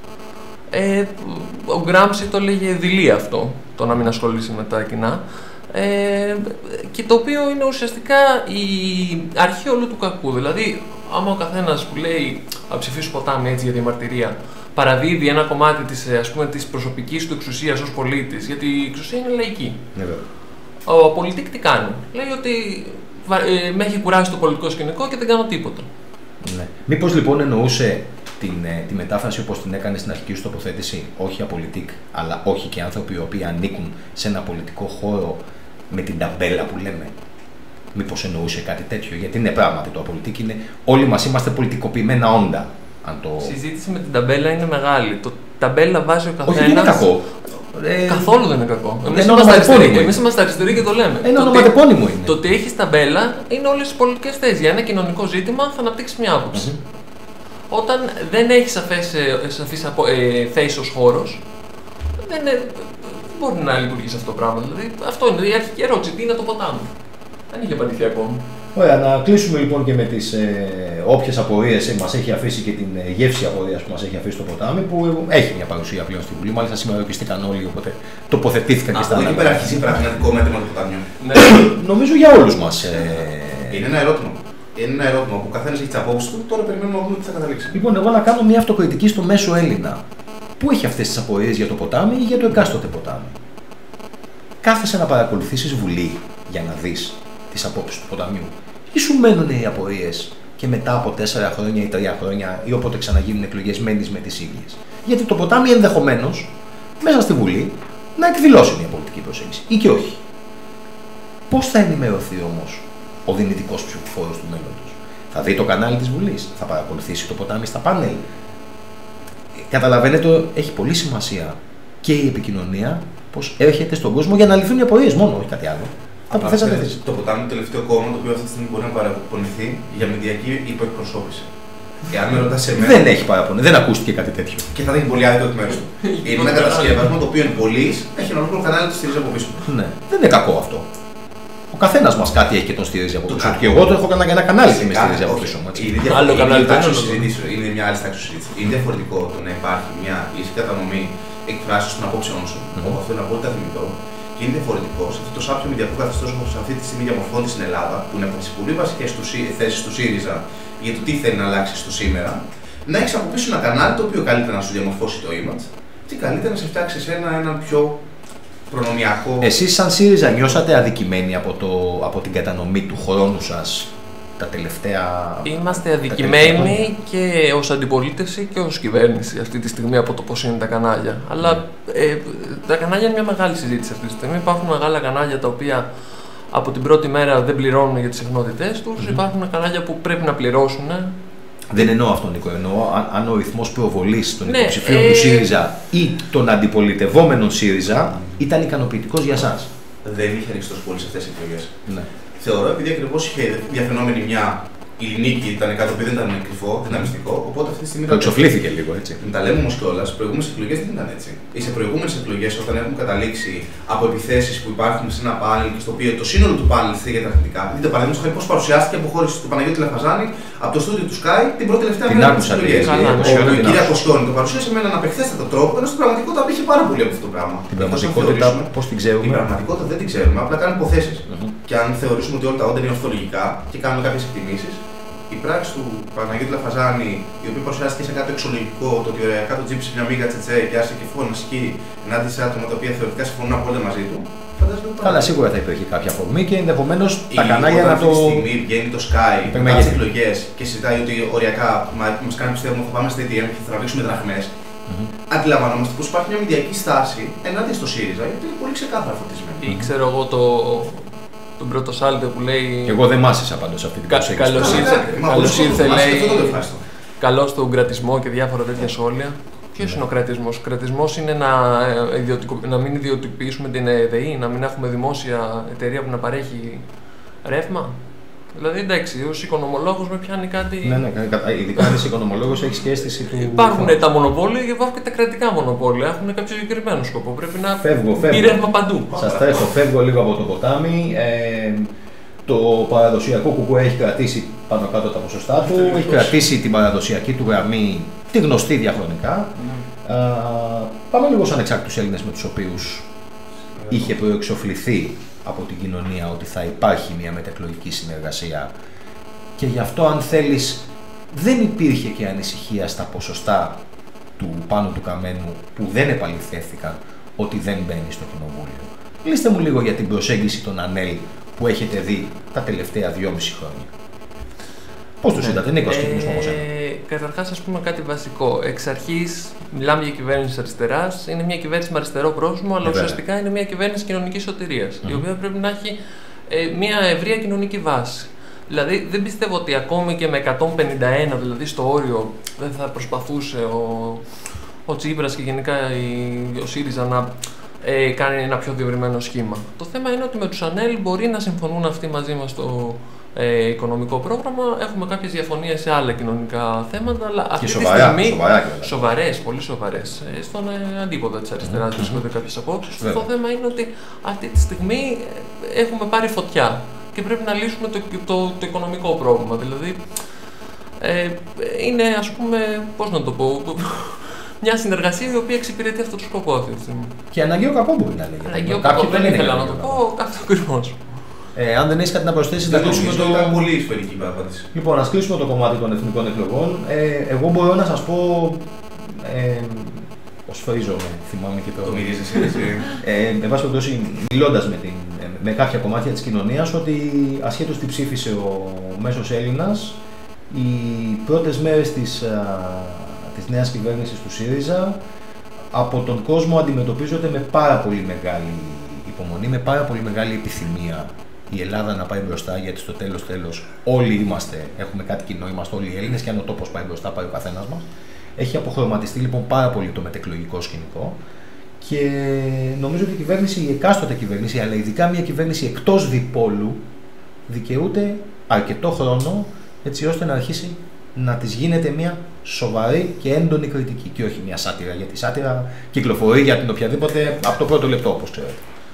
S3: Ο Γκράμψη το λέγε δειλή αυτό, το να μην ασχολήσει με τα κοινά. Και το οποίο είναι ουσιαστικά η αρχή όλου του κακού. Δηλαδή, άμα ο καθένας που λέει «Α ψηφίσω ποτάμι έτσι για διαμαρτυρία», παραδίδει ένα κομμάτι της προσωπικής του εξουσίας ως πολίτης, γιατί η εξουσία είναι λαϊκή. Ο πολιτικ τι κάνει? Λέει ότι με έχει κουράσει το πολιτικό σκηνικό και δεν κάνω τίποτα.
S2: Ναι. Μήπως λοιπόν εννοούσε τη μετάφραση όπως την έκανε στην αρχική σου τοποθέτηση, όχι απολυτικ, αλλά όχι και άνθρωποι οι οποίοι ανήκουν σε ένα πολιτικό χώρο με την ταμπέλα που λέμε? Μήπως εννοούσε κάτι τέτοιο? Γιατί είναι πράγματι το απολυτικ είναι όλοι μας είμαστε πολιτικοποιημένα όντα. Η
S3: συζήτηση με την ταμπέλα είναι μεγάλη. Το ταμπέλα βάζει ο καθένας.
S2: Όχι, δεν είναι κακό.
S3: Καθόλου δεν είναι κακό. Εμείς είμαστε αριστεροί και το λέμε.
S2: Ένα ονοματεπώνυμο είναι.
S3: Το ότι έχεις ταμπέλα είναι όλες τις πολιτικές θέσεις. Για ένα κοινωνικό ζήτημα θα αναπτύξεις μια άποψη. Όταν δεν έχεις σαφείς θέσεις ως χώρος, δεν μπορεί να λειτουργήσει αυτό το πράγμα. Δηλαδή, αυτό είναι η αρχική ερώτηση. Τι είναι το ποτάμι? Δεν είχε απαντηθεί ακόμη.
S2: Ωραία, να κλείσουμε λοιπόν και με τις όποιες απορίες μας έχει αφήσει και την γεύση απορίας που μας έχει αφήσει το ποτάμι, που έχει μια παρουσία πλέον στη Βουλή. Μάλιστα σήμερα ορκιστήκαν όλοι, οπότε τοποθετήθηκαν και στα άλλα.
S4: Αυτό εκεί πέρα αρχίζει πραγματικό μέτρημα του ποταμιού.
S2: Νομίζω για όλους μας.
S4: Είναι ένα ερώτημα. Είναι ένα ερώτημα που ο καθένας έχει τις απόψεις του, τώρα περιμένουμε να δούμε τι θα καταλήξει.
S2: Λοιπόν, εγώ να κάνω μια αυτοκριτική στο μέσο Έλληνα. Πού έχει αυτές τις απορίες για το ποτάμι ή για το εκάστοτε ποτάμι? Κάθεσαι να παρακολουθήσεις Βουλή για να δεις τις απόψεις του ποταμιού, ή σου μένουν οι απορίες και μετά από 4 χρόνια ή 3 χρόνια ή όποτε ξαναγίνουν εκλογές μένεις με τις ίδιες? Γιατί το ποτάμι ενδεχομένως μέσα στη Βουλή να εκδηλώσει μια πολιτική προσέγγιση ή και όχι. Πώς θα ενημερωθεί όμως ο δυνητικός ψηφοφόρος του μέλλοντος? Θα δει το κανάλι της Βουλής, θα παρακολουθήσει το ποτάμι στα πάνελ? Καταλαβαίνετε, έχει πολύ σημασία και η επικοινωνία, πώς έρχεται στον κόσμο για να λυθούν οι απορίες μόνο, όχι κάτι άλλο.
S4: Το ποτάμι είναι το τελευταίο κόμμα το οποίο αυτή τη στιγμή μπορεί να παραπονηθεί για μηντιακή υποεκπροσώπηση. Εάν με ρωτάς σε μένα.
S2: Δεν έχει παραπονηθεί, δεν ακούστηκε κάτι τέτοιο.
S4: Και θα δίνει πολύ άδικο εκ μέρους του. Είναι ένα κατασκεύασμα το οποίο είναι πολύς, έχει ένα ολόκληρο κανάλι που στηρίζει από πίσω.
S2: Ναι, δεν είναι κακό αυτό. Ο καθένας μας κάτι έχει και τον στηρίζει από πίσω. Και εγώ το έχω κάνει ένα κανάλι που με στηρίζει από πίσω.
S4: Άλλο κανάλι είναι μια άλλη τάξη συζήτηση. Είναι διαφορετικό το να υπάρχει μια ίση κατανομή εκφράσεως των απόψεών σου, όπου αυτό είναι απόλυτα θεμιτό. Και είναι διαφορετικό σε αυτό το σάπιο μηντιακό καθεστώς όπως αυτή τη στιγμή διαμορφώνεται στην Ελλάδα, που είναι από τις πολύ βασικές θέσεις του ΣΥΡΙΖΑ για το τι θέλει να αλλάξει στο σήμερα, να έχεις από πίσω ένα κανάλι το οποίο καλύτερα να σου διαμορφώσει το image και καλύτερα να σε φτιάξει έναν πιο προνομιακό.
S2: Εσείς, σαν ΣΥΡΙΖΑ, νιώσατε αδικημένοι από την κατανομή του χρόνου σας τα τελευταία.
S3: Είμαστε αδικημένοι και ως αντιπολίτευση και ως κυβέρνηση αυτή τη στιγμή από το πώς είναι τα κανάλια. Αλλά τα κανάλια είναι μια μεγάλη συζήτηση αυτή τη στιγμή. Υπάρχουν μεγάλα κανάλια τα οποία από την πρώτη μέρα δεν πληρώνουν για τις συχνότητές τους. Υπάρχουν κανάλια που πρέπει να πληρώσουν.
S2: Δεν εννοώ αυτό, Νίκο. Εννοώ αν ο ρυθμός προβολής των υποψηφίων του ΣΥΡΙΖΑ ή των αντιπολιτευόμενων ΣΥΡΙΖΑ ήταν ικανοποιητικός για εσάς.
S4: Δεν είχε ρίξει τόσο πολύ σε αυτές τις εκλογές.
S2: Ναι.
S4: Θεωρώ, επειδή ακριβώς είχε διαφαινόμενη μια ελληνική, ήταν κάτι που δεν ήταν κρυφό, δεν ήταν μυστικό. Οπότε αυτή τη στιγμή.
S2: Το εξοφλήθηκε λίγο, έτσι.
S4: Τα λέμε όμως κιόλας, οι προηγούμενες εκλογές δεν ήταν έτσι. Σε προηγούμενες εκλογές, όταν έχουμε καταλήξει από επιθέσεις που υπάρχουν σε ένα πάνελ και στο οποίο το σύνολο του πάνελ θίγεται αρνητικά. Δείτε παραδείγματος χάρη πώς παρουσιάστηκε η αποχώρηση του Παναγιώτη Λαφαζάνη από το στούντιο του Sky την πρώτη τελευταία μέρα της εκλογής. Η κυρία Κοσιόνη το παρουσίασε με έναν απεχθέστατο τρόπο, ενώ στην πραγματικότητα απήχε πάρα πολύ από αυτό το πράγμα.
S2: Την πραγματικότητα πώς την ξέρουμε?
S4: Την πραγματικότητα δεν την ξέρουμε, απλά κάνουμε υποθέσεις. Και αν θεωρήσουμε ότι όλα τα όντα είναι ορθολογικά και κάνουμε κάποιες εκτιμήσεις, η πράξη του Παναγιώτη Λαφαζάνη, η οποία παρουσιάστηκε σε κάτι εξολογικό, το ότι ωριακά το τζίψε μια μίγα τσετσέ και άρχισε και φωνασκεί ενάντια σε άτομα τα οποία θεωρητικά συμφωνούν απόλυτα μαζί του.
S2: Αλλά σίγουρα θα υπήρχε κάποια αφορμή και ενδεχομένως τα κανάλια να το.
S4: Αυτή τη στιγμή βγαίνει το Sky μετά τις εκλογές και συζητάει ότι οριακά μας κάνει πιστεύουμε ότι θα πάμε στα ATM και θα τραβήξουμε δραχμές. Αντιλαμβανόμαστε πως υπάρχει μια μηντιακή στάση ενάντια στο ΣΥΡΙΖΑ, γιατί είναι πολύ ξεκάθαρα φωτισμένη.
S3: Ή ξέρω εγώ τον πρώτο σάλτο που λέει.
S2: Εγώ δεν μάσησα πάντως αυτή την προσέγγιση.
S3: Καλώς ήρθε, λέει. Καλώς στον κρατισμό και διάφορα τέτοια σχόλια. Ποιος είναι ο κρατισμός? Ο κρατισμός είναι να μην ιδιωτικοποιήσουμε την ΕΔΕΗ, να μην έχουμε δημόσια εταιρεία που να παρέχει ρεύμα. Δηλαδή, εντάξει, ως οικονομολόγος με πιάνει κάτι.
S2: Ναι, ειδικά αν είσαι οικονομολόγος, έχεις και αίσθηση του.
S3: Υπάρχουν τα μονοπόλια και υπάρχουν και τα κρατικά μονοπόλια. Έχουν κάποιο συγκεκριμένο σκοπό. Πρέπει να πει ρεύμα παντού.
S2: Σας τρέχω, φεύγω λίγο από το ποτάμι. Το παραδοσιακό κουκουέ έχει κρατήσει πάνω κάτω τα ποσοστά του, έχει κρατήσει την παραδοσιακή του γραμμή, τη γνωστή διαχρονικά. Πάμε λίγο στους ανεξάρτητους Έλληνες με τους οποίους είχε προεξοφληθεί από την κοινωνία ότι θα υπάρχει μια μετεκλογική συνεργασία και γι' αυτό, αν θέλεις, δεν υπήρχε και ανησυχία στα ποσοστά του Πάνου του Καμένου που δεν επαληθεύθηκαν ότι δεν μπαίνει στο κοινοβούλιο. Λύστε μου λίγο για την προσέγγιση των ΑΝΕΛ που έχετε δει τα τελευταία 2,5 χρόνια. Πώς τους είδατε, Νίκο, ξεκινήσουμε από σένα.
S3: Καταρχάς, ας πούμε κάτι βασικό. Εξ αρχής, μιλάμε για κυβέρνηση αριστεράς. Είναι μια κυβέρνηση με αριστερό πρόσημο, αλλά ουσιαστικά είναι μια κυβέρνηση κοινωνικής σωτηρίας, η οποία πρέπει να έχει μια ευρεία κοινωνική βάση. Δηλαδή, δεν πιστεύω ότι ακόμη και με 151, δηλαδή στο όριο, δεν θα προσπαθούσε ο Τσίπρας και γενικά ο ΣΥΡΙΖΑ να κάνει ένα πιο διευρυμένο σχήμα. Το θέμα είναι ότι με τους ΑΝΕΛ μπορεί να συμφωνούν αυτοί μαζί μας στο οικονομικό πρόγραμμα. Έχουμε κάποιες διαφωνίες σε άλλα κοινωνικά θέματα, αλλά αυτή τη στιγμή. Σοβαρές, πολύ σοβαρές. Στον αντίποδα της αριστεράς βρίσκονται κάποιες απόψεις. Το θέμα είναι ότι αυτή τη στιγμή έχουμε πάρει φωτιά και πρέπει να λύσουμε το οικονομικό πρόβλημα. Δηλαδή, είναι, ας πούμε, πώς να το πω, μια συνεργασία η οποία εξυπηρετεί αυτό το σκοπό αυτή τη στιγμή.
S2: Και αναγκαίο κακό μπορεί να λέει.
S3: Αναγκαίο κακό δεν ήθελα να το πω, κάτι ακριβώς.
S2: Αν δεν έχει κάτι να προσθέσει, να κλείσουμε το.
S4: Ήταν πολύ σφαιρική παραπάτηση.
S2: Λοιπόν, ας κλείσουμε το κομμάτι των εθνικών εκλογών. Εγώ μπορώ να σας πω. Σφρίζομαι, θυμάμαι και το.
S4: Το μυρίζεσαι έτσι.
S2: Εν πάση περιπτώσει, μιλώντας με κάποια κομμάτια της κοινωνίας, ότι ασχέτως τι ψήφισε ο μέσος Έλληνας, οι πρώτες μέρες της νέας κυβέρνησης του ΣΥΡΙΖΑ από τον κόσμο αντιμετωπίζονται με πάρα πολύ μεγάλη υπομονή, με πάρα πολύ μεγάλη επιθυμία η Ελλάδα να πάει μπροστά, γιατί στο τέλος όλοι έχουμε κάτι κοινό, είμαστε όλοι Έλληνες και αν ο τόπος πάει μπροστά, πάει ο καθένας μας. Έχει αποχρωματιστεί λοιπόν πάρα πολύ το μετεκλογικό σκηνικό και νομίζω ότι η κυβέρνηση, η εκάστοτε κυβέρνηση, αλλά ειδικά μια κυβέρνηση εκτός διπόλου, δικαιούται αρκετό χρόνο έτσι ώστε να αρχίσει να της γίνεται μια σοβαρή και έντονη κριτική και όχι μια σάτυρα, γιατί η σάτυρα κυκλοφορεί για την οποιαδήποτε από το πρώτο λεπτό, όπως ξέρετε.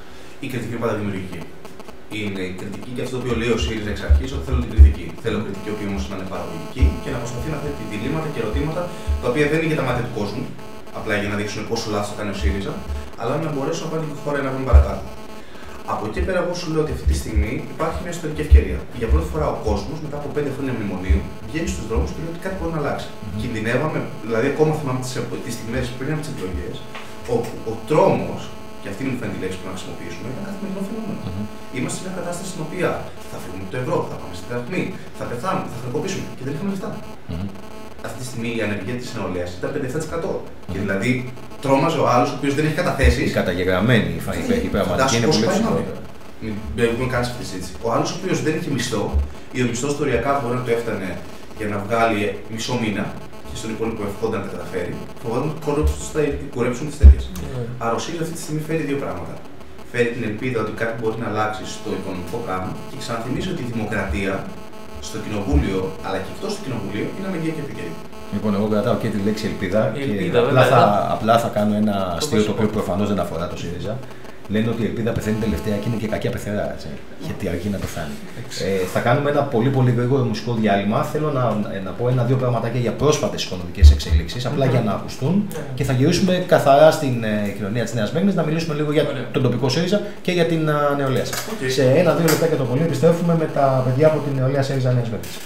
S4: Η κριτική είναι πάντα δημιουργική. Είναι η κριτική και αυτό το οποίο λέει ο ΣΥΡΙΖΑ εξ αρχής, ότι θέλω την κριτική. Θέλω κριτική, η οποία όμως να είναι παραγωγική και να προσπαθεί να θέτει διλήμματα και ερωτήματα τα οποία δεν είναι για τα μάτια του κόσμου, απλά για να δείξουν πόσο λάθος το κάνει ο ΣΥΡΙΖΑ, αλλά να μπορέσουν να πάνε τη χώρα να βγουν παρακάτω. Από εκεί πέρα, εγώ σου λέω ότι αυτή τη στιγμή υπάρχει μια ιστορική ευκαιρία. Για πρώτη φορά ο κόσμος μετά από 5 χρόνια μνημονίου βγαίνει στους δρόμους και λέει ότι κάτι μπορεί να αλλάξει. Κινδυνεύαμε, δηλαδή, ακόμα θυμάμαι τις στιγμές πριν από τις εκλογές, όπου ο τρόμος, και αυτή μου φαίνεται η λέξη που να χρησιμοποιήσουμε, είναι ένα καθημερινό φαινόμενο. Είμαστε σε μια κατάσταση στην οποία θα φύγουμε από το ευρώ, θα πάμε στην δραχμή, θα πεθάνουμε, θα χρεοκοπήσουμε και δεν είχαμε λεφτά. Αυτή τη στιγμή η ανεργία της νεολαίας ήταν 57%. Και δηλαδή τρόμαζε ο άλλος ο οποίος δεν έχει καταθέσεις.
S2: Η καταγεγραμμένη η πραγματική είναι πολύ ψηλότερη.
S4: Μην κάνεις αυτή τη συζήτηση. Ο άλλος ο οποίος δεν είχε μισθό ή ο μισθός τοριακά μπορεί να του έφτανε για να βγάλει μισό μήνα και στον υπόλοιπο ευχόνταν να τα καταφέρει, φοβόταν ότι θα κουρέψουν τις τέτοιες. Άρα ο ΣΥΡΙΖΑ αυτή τη στιγμή φέρει δύο πράγματα. Φέρει την ελπίδα ότι κάτι μπορεί να αλλάξει στο οικονομικό πράγμα και ξαναθυμίζει ότι η δημοκρατία στο κοινοβούλιο αλλά και εκτός του κοινοβουλίου είναι αναγκαία και επικαιρή.
S2: Λοιπόν, εγώ κρατάω και τη λέξη ελπίδα και απλά θα κάνω ένα αστείο το οποίο προφανώς δεν αφορά το ΣΥΡΙΖΑ. Λένε ότι η ελπίδα πεθαίνει τελευταία και είναι και κακιά πεθερά, έτσι, γιατί αργεί να πεθάνει. Θα κάνουμε ένα πολύ γρήγορο μουσικό διάλειμμα. Θέλω να πω ένα-δύο πραγματάκια για πρόσφατες οικονομικές εξελίξεις, απλά για να ακουστούν και θα γυρίσουμε καθαρά στην κοινωνία της Νέας Μέγνης να μιλήσουμε λίγο για τον τοπικό ΣΥΡΙΖΑ και για την νεολαία σας. Σε ένα-δύο λεπτάκια το πολύ επιστρέφουμε με τα παιδιά από την νεολαία ΣΥΡΙΖΑ Νέας Μέγνης.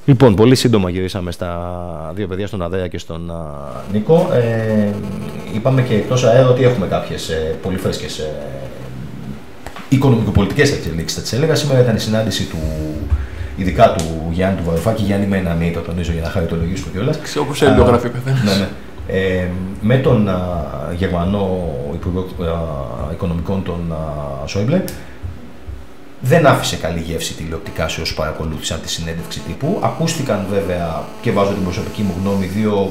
S2: Λοιπόν, πολύ σύντομα γυρίσαμε στα δύο παιδιά, στον Ανδρέα και στον Νίκο. Είπαμε και εκτός αέρα ότι έχουμε κάποιες πολύ φρέσκες οικονομικοπολιτικές εξελίξεις, θα τις έλεγα. Σήμερα ήταν η συνάντηση ειδικά του Γιάννη του Βαρουφάκη, Γιάννη με έναν το τονίζω για να χαριτολογήσουμε κιόλας.
S3: Όπως έλεγε το γράφει ο καθένας.
S2: Ναι. Με τον Γερμανό Υπουργό Οικονομικών, τον Σόιμπλε. Δεν άφησε καλή γεύση τηλεοπτικά σε όσους παρακολούθησαν τη συνέντευξη τύπου. Ακούστηκαν βέβαια, και βάζω την προσωπική μου γνώμη, δύο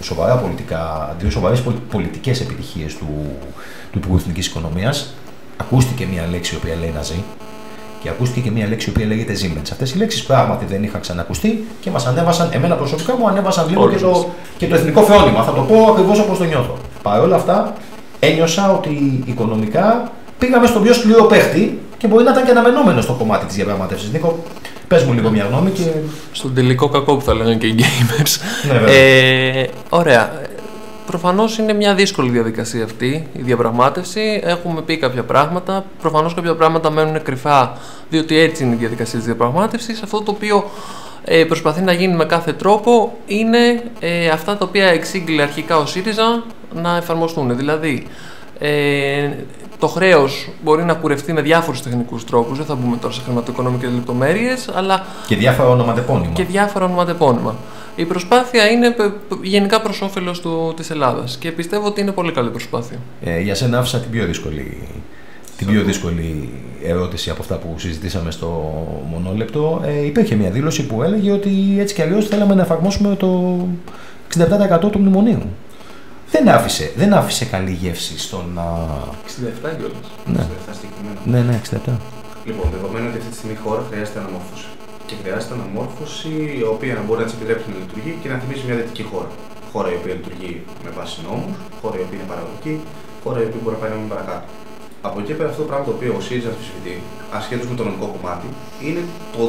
S2: σοβαρές πολιτικές επιτυχίες του Υπουργού Εθνικής Οικονομίας. Ακούστηκε μια λέξη η οποία λέει Ναζί και ακούστηκε και μια λέξη η οποία λέγεται Siemens. Αυτές οι λέξεις πράγματι δεν είχαν ξανακουστεί και μας ανέβασαν, εμένα προσωπικά μου ανέβασαν λίγο και το εθνικό φρόνημα. Θα το πω ακριβώς όπως το νιώθω. Παρ' όλα αυτά, ένιωσα ότι οικονομικά πήγαμε στον πιο σκληρό παίχτη και μπορεί να ήταν και αναμενόμενο στο κομμάτι της διαπραγμάτευσης. Νίκο, πες μου λίγο μια γνώμη.
S3: Στον τελικό κακό που θα λέγανε και οι gamers.
S2: Ναι,
S3: ωραία. Προφανώς είναι μια δύσκολη διαδικασία αυτή η διαπραγμάτευση. Έχουμε πει κάποια πράγματα. Προφανώς κάποια πράγματα μένουν κρυφά, διότι έτσι είναι η διαδικασία της διαπραγμάτευσης. Αυτό το οποίο προσπαθεί να γίνει με κάθε τρόπο είναι αυτά τα οποία εξήγηλε αρχικά ο ΣΥΡΙΖΑ να εφαρμοστούν. Δηλαδή, το χρέος μπορεί να κουρευτεί με διάφορους τεχνικούς τρόπους, δεν θα μπούμε τώρα σε χρηματοοικονομικές λεπτομέρειες, αλλά
S2: και διάφορα ονοματεπώνυμα.
S3: Η προσπάθεια είναι γενικά προς όφελος της Ελλάδας και πιστεύω ότι είναι πολύ καλή προσπάθεια.
S2: Για σένα άφησα την πιο δύσκολη ερώτηση από αυτά που συζητήσαμε στο μονόλεπτο. Υπήρχε μια δήλωση που έλεγε ότι έτσι κι αλλιώς θέλαμε να εφαρμόσουμε το 67% του μνημονίου. Δεν άφησε καλή γεύση στον.
S3: 67 κιόλας.
S2: Ναι.
S4: 67 συγκεκριμένα.
S2: Ναι, 67.
S4: Λοιπόν, δεδομένου ότι αυτή τη στιγμή η χώρα χρειάζεται αναμόρφωση. Και χρειάζεται αναμόρφωση η οποία να μπορεί να τη επιτρέψει να λειτουργεί και να θυμίζει μια δυτική χώρα. Χώρα η οποία λειτουργεί με βάση νόμους, χώρα η οποία είναι παραγωγική, χώρα η οποία μπορεί να πάει να μην παρακάτω. Από εκεί πέρα αυτό το πράγμα το οποίο ο ΣΥΡΙΖΑ αμφισβητεί, ασχέτως με το νομικό κομμάτι, είναι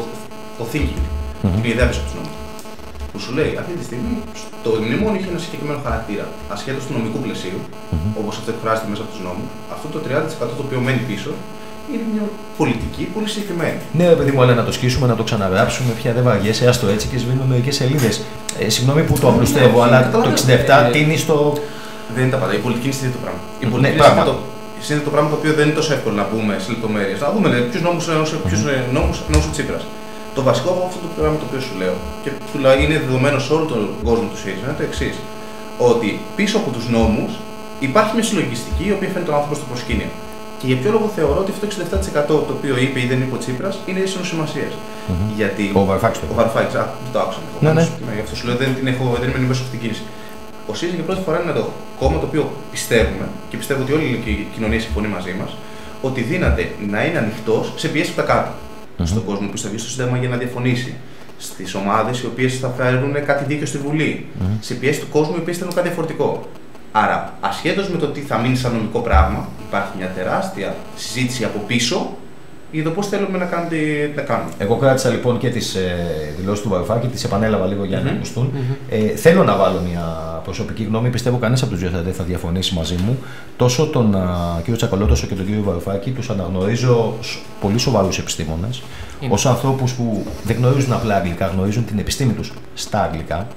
S4: το thinking. Είναι η ιδέα πίσω από τους νόμους. Που σου λέει αυτή τη στιγμή το μνημόνιο είχε ένα συγκεκριμένο χαρακτήρα. Ασχέτως του νομικού πλαισίου, όπως αυτό εκφράζεται μέσα από τους νόμους, αυτό το 30% το οποίο μένει πίσω είναι μια πολιτική πολύ συγκεκριμένη.
S2: Ναι, παιδί μου, αλλά να το σκίσουμε, να το ξαναγράψουμε, πια δεν βαριέσαι, άστο έτσι και σβήνουμε μερικές σελίδες. Συγγνώμη που το απλουστεύω, αλλά το 67 τίνει στο.
S4: Δεν είναι τα πάντα. Η πολιτική είναι συνήθω το πράγμα. Η πολιτική είναι συνήθω το πράγμα το οποίο δεν είναι τόσο εύκολο να μπούμε σε λεπτομέρειες. Να δούμε ποιους νόμους εννοούσε ο Τσίπρας. Το βασικό από αυτό το πράγμα το οποίο σου λέω και είναι δεδομένο σε όλο τον κόσμο του ΣΥΡΙΖΑ είναι το εξής. Ότι πίσω από τους νόμους υπάρχει μια συλλογιστική η οποία φέρνει τον άνθρωπο στο προσκήνιο. Και για ποιο λόγο θεωρώ ότι αυτό το 67% το οποίο είπε ή δεν είπε ο Τσίπρας είναι ίσονο σημασίας. Γιατί.
S2: Ο Βαρουφάκης.
S4: Δεν το άκουσα.
S2: Ναι.
S4: Γι' αυτό σου λέω δεν είμαι ενημέρωση αυτή την κίνηση. Ο ΣΥΡΙΖΑ για πρώτη φορά είναι το κόμμα το οποίο πιστεύουμε και πιστεύω ότι όλη η κοινωνία συμφωνεί μαζί μας ότι δύναται να είναι ανοιχτός σε πιέσεις από τα κάτω. Στον κόσμο που θα βγει στο Σύνταγμα για να διαφωνήσει. Στις ομάδες οι οποίες θα φέρουν κάτι δίκαιο στη Βουλή. Σε πιέσεις του κόσμου οι οποίες θέλουν κάτι διαφορετικό. Άρα, ασχέτως με το τι θα μείνει σαν νομικό πράγμα, υπάρχει μια τεράστια συζήτηση από πίσω για το πώς θέλουμε να κάνουμε.
S2: Εγώ κράτησα λοιπόν και τις δηλώσεις του Βαρουφάκη, τις επανέλαβα λίγο για να ακουστούν. Θέλω να βάλω μια προσωπική γνώμη, πιστεύω κανείς από τους δύο δεν θα διαφωνήσει μαζί μου. Τόσο τον κύριο Τσακαλώτο όσο και τον κύριο Βαρουφάκη τους αναγνωρίζω πολύ σοβαρούς επιστήμονες. Ως ανθρώπους που δεν γνωρίζουν απλά αγγλικά, γνωρίζουν την επιστήμη τους στα αγγλικά.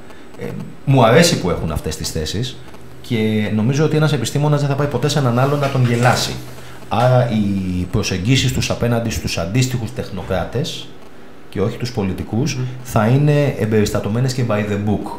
S2: Μου αρέσει που έχουν αυτές τις θέσεις και νομίζω ότι ένας επιστήμονας δεν θα πάει ποτέ σε έναν άλλο να τον γελάσει. Άρα οι προσεγγίσεις τους απέναντι στους αντίστοιχους τεχνοκράτες και όχι τους πολιτικούς θα είναι εμπεριστατωμένες και by the book.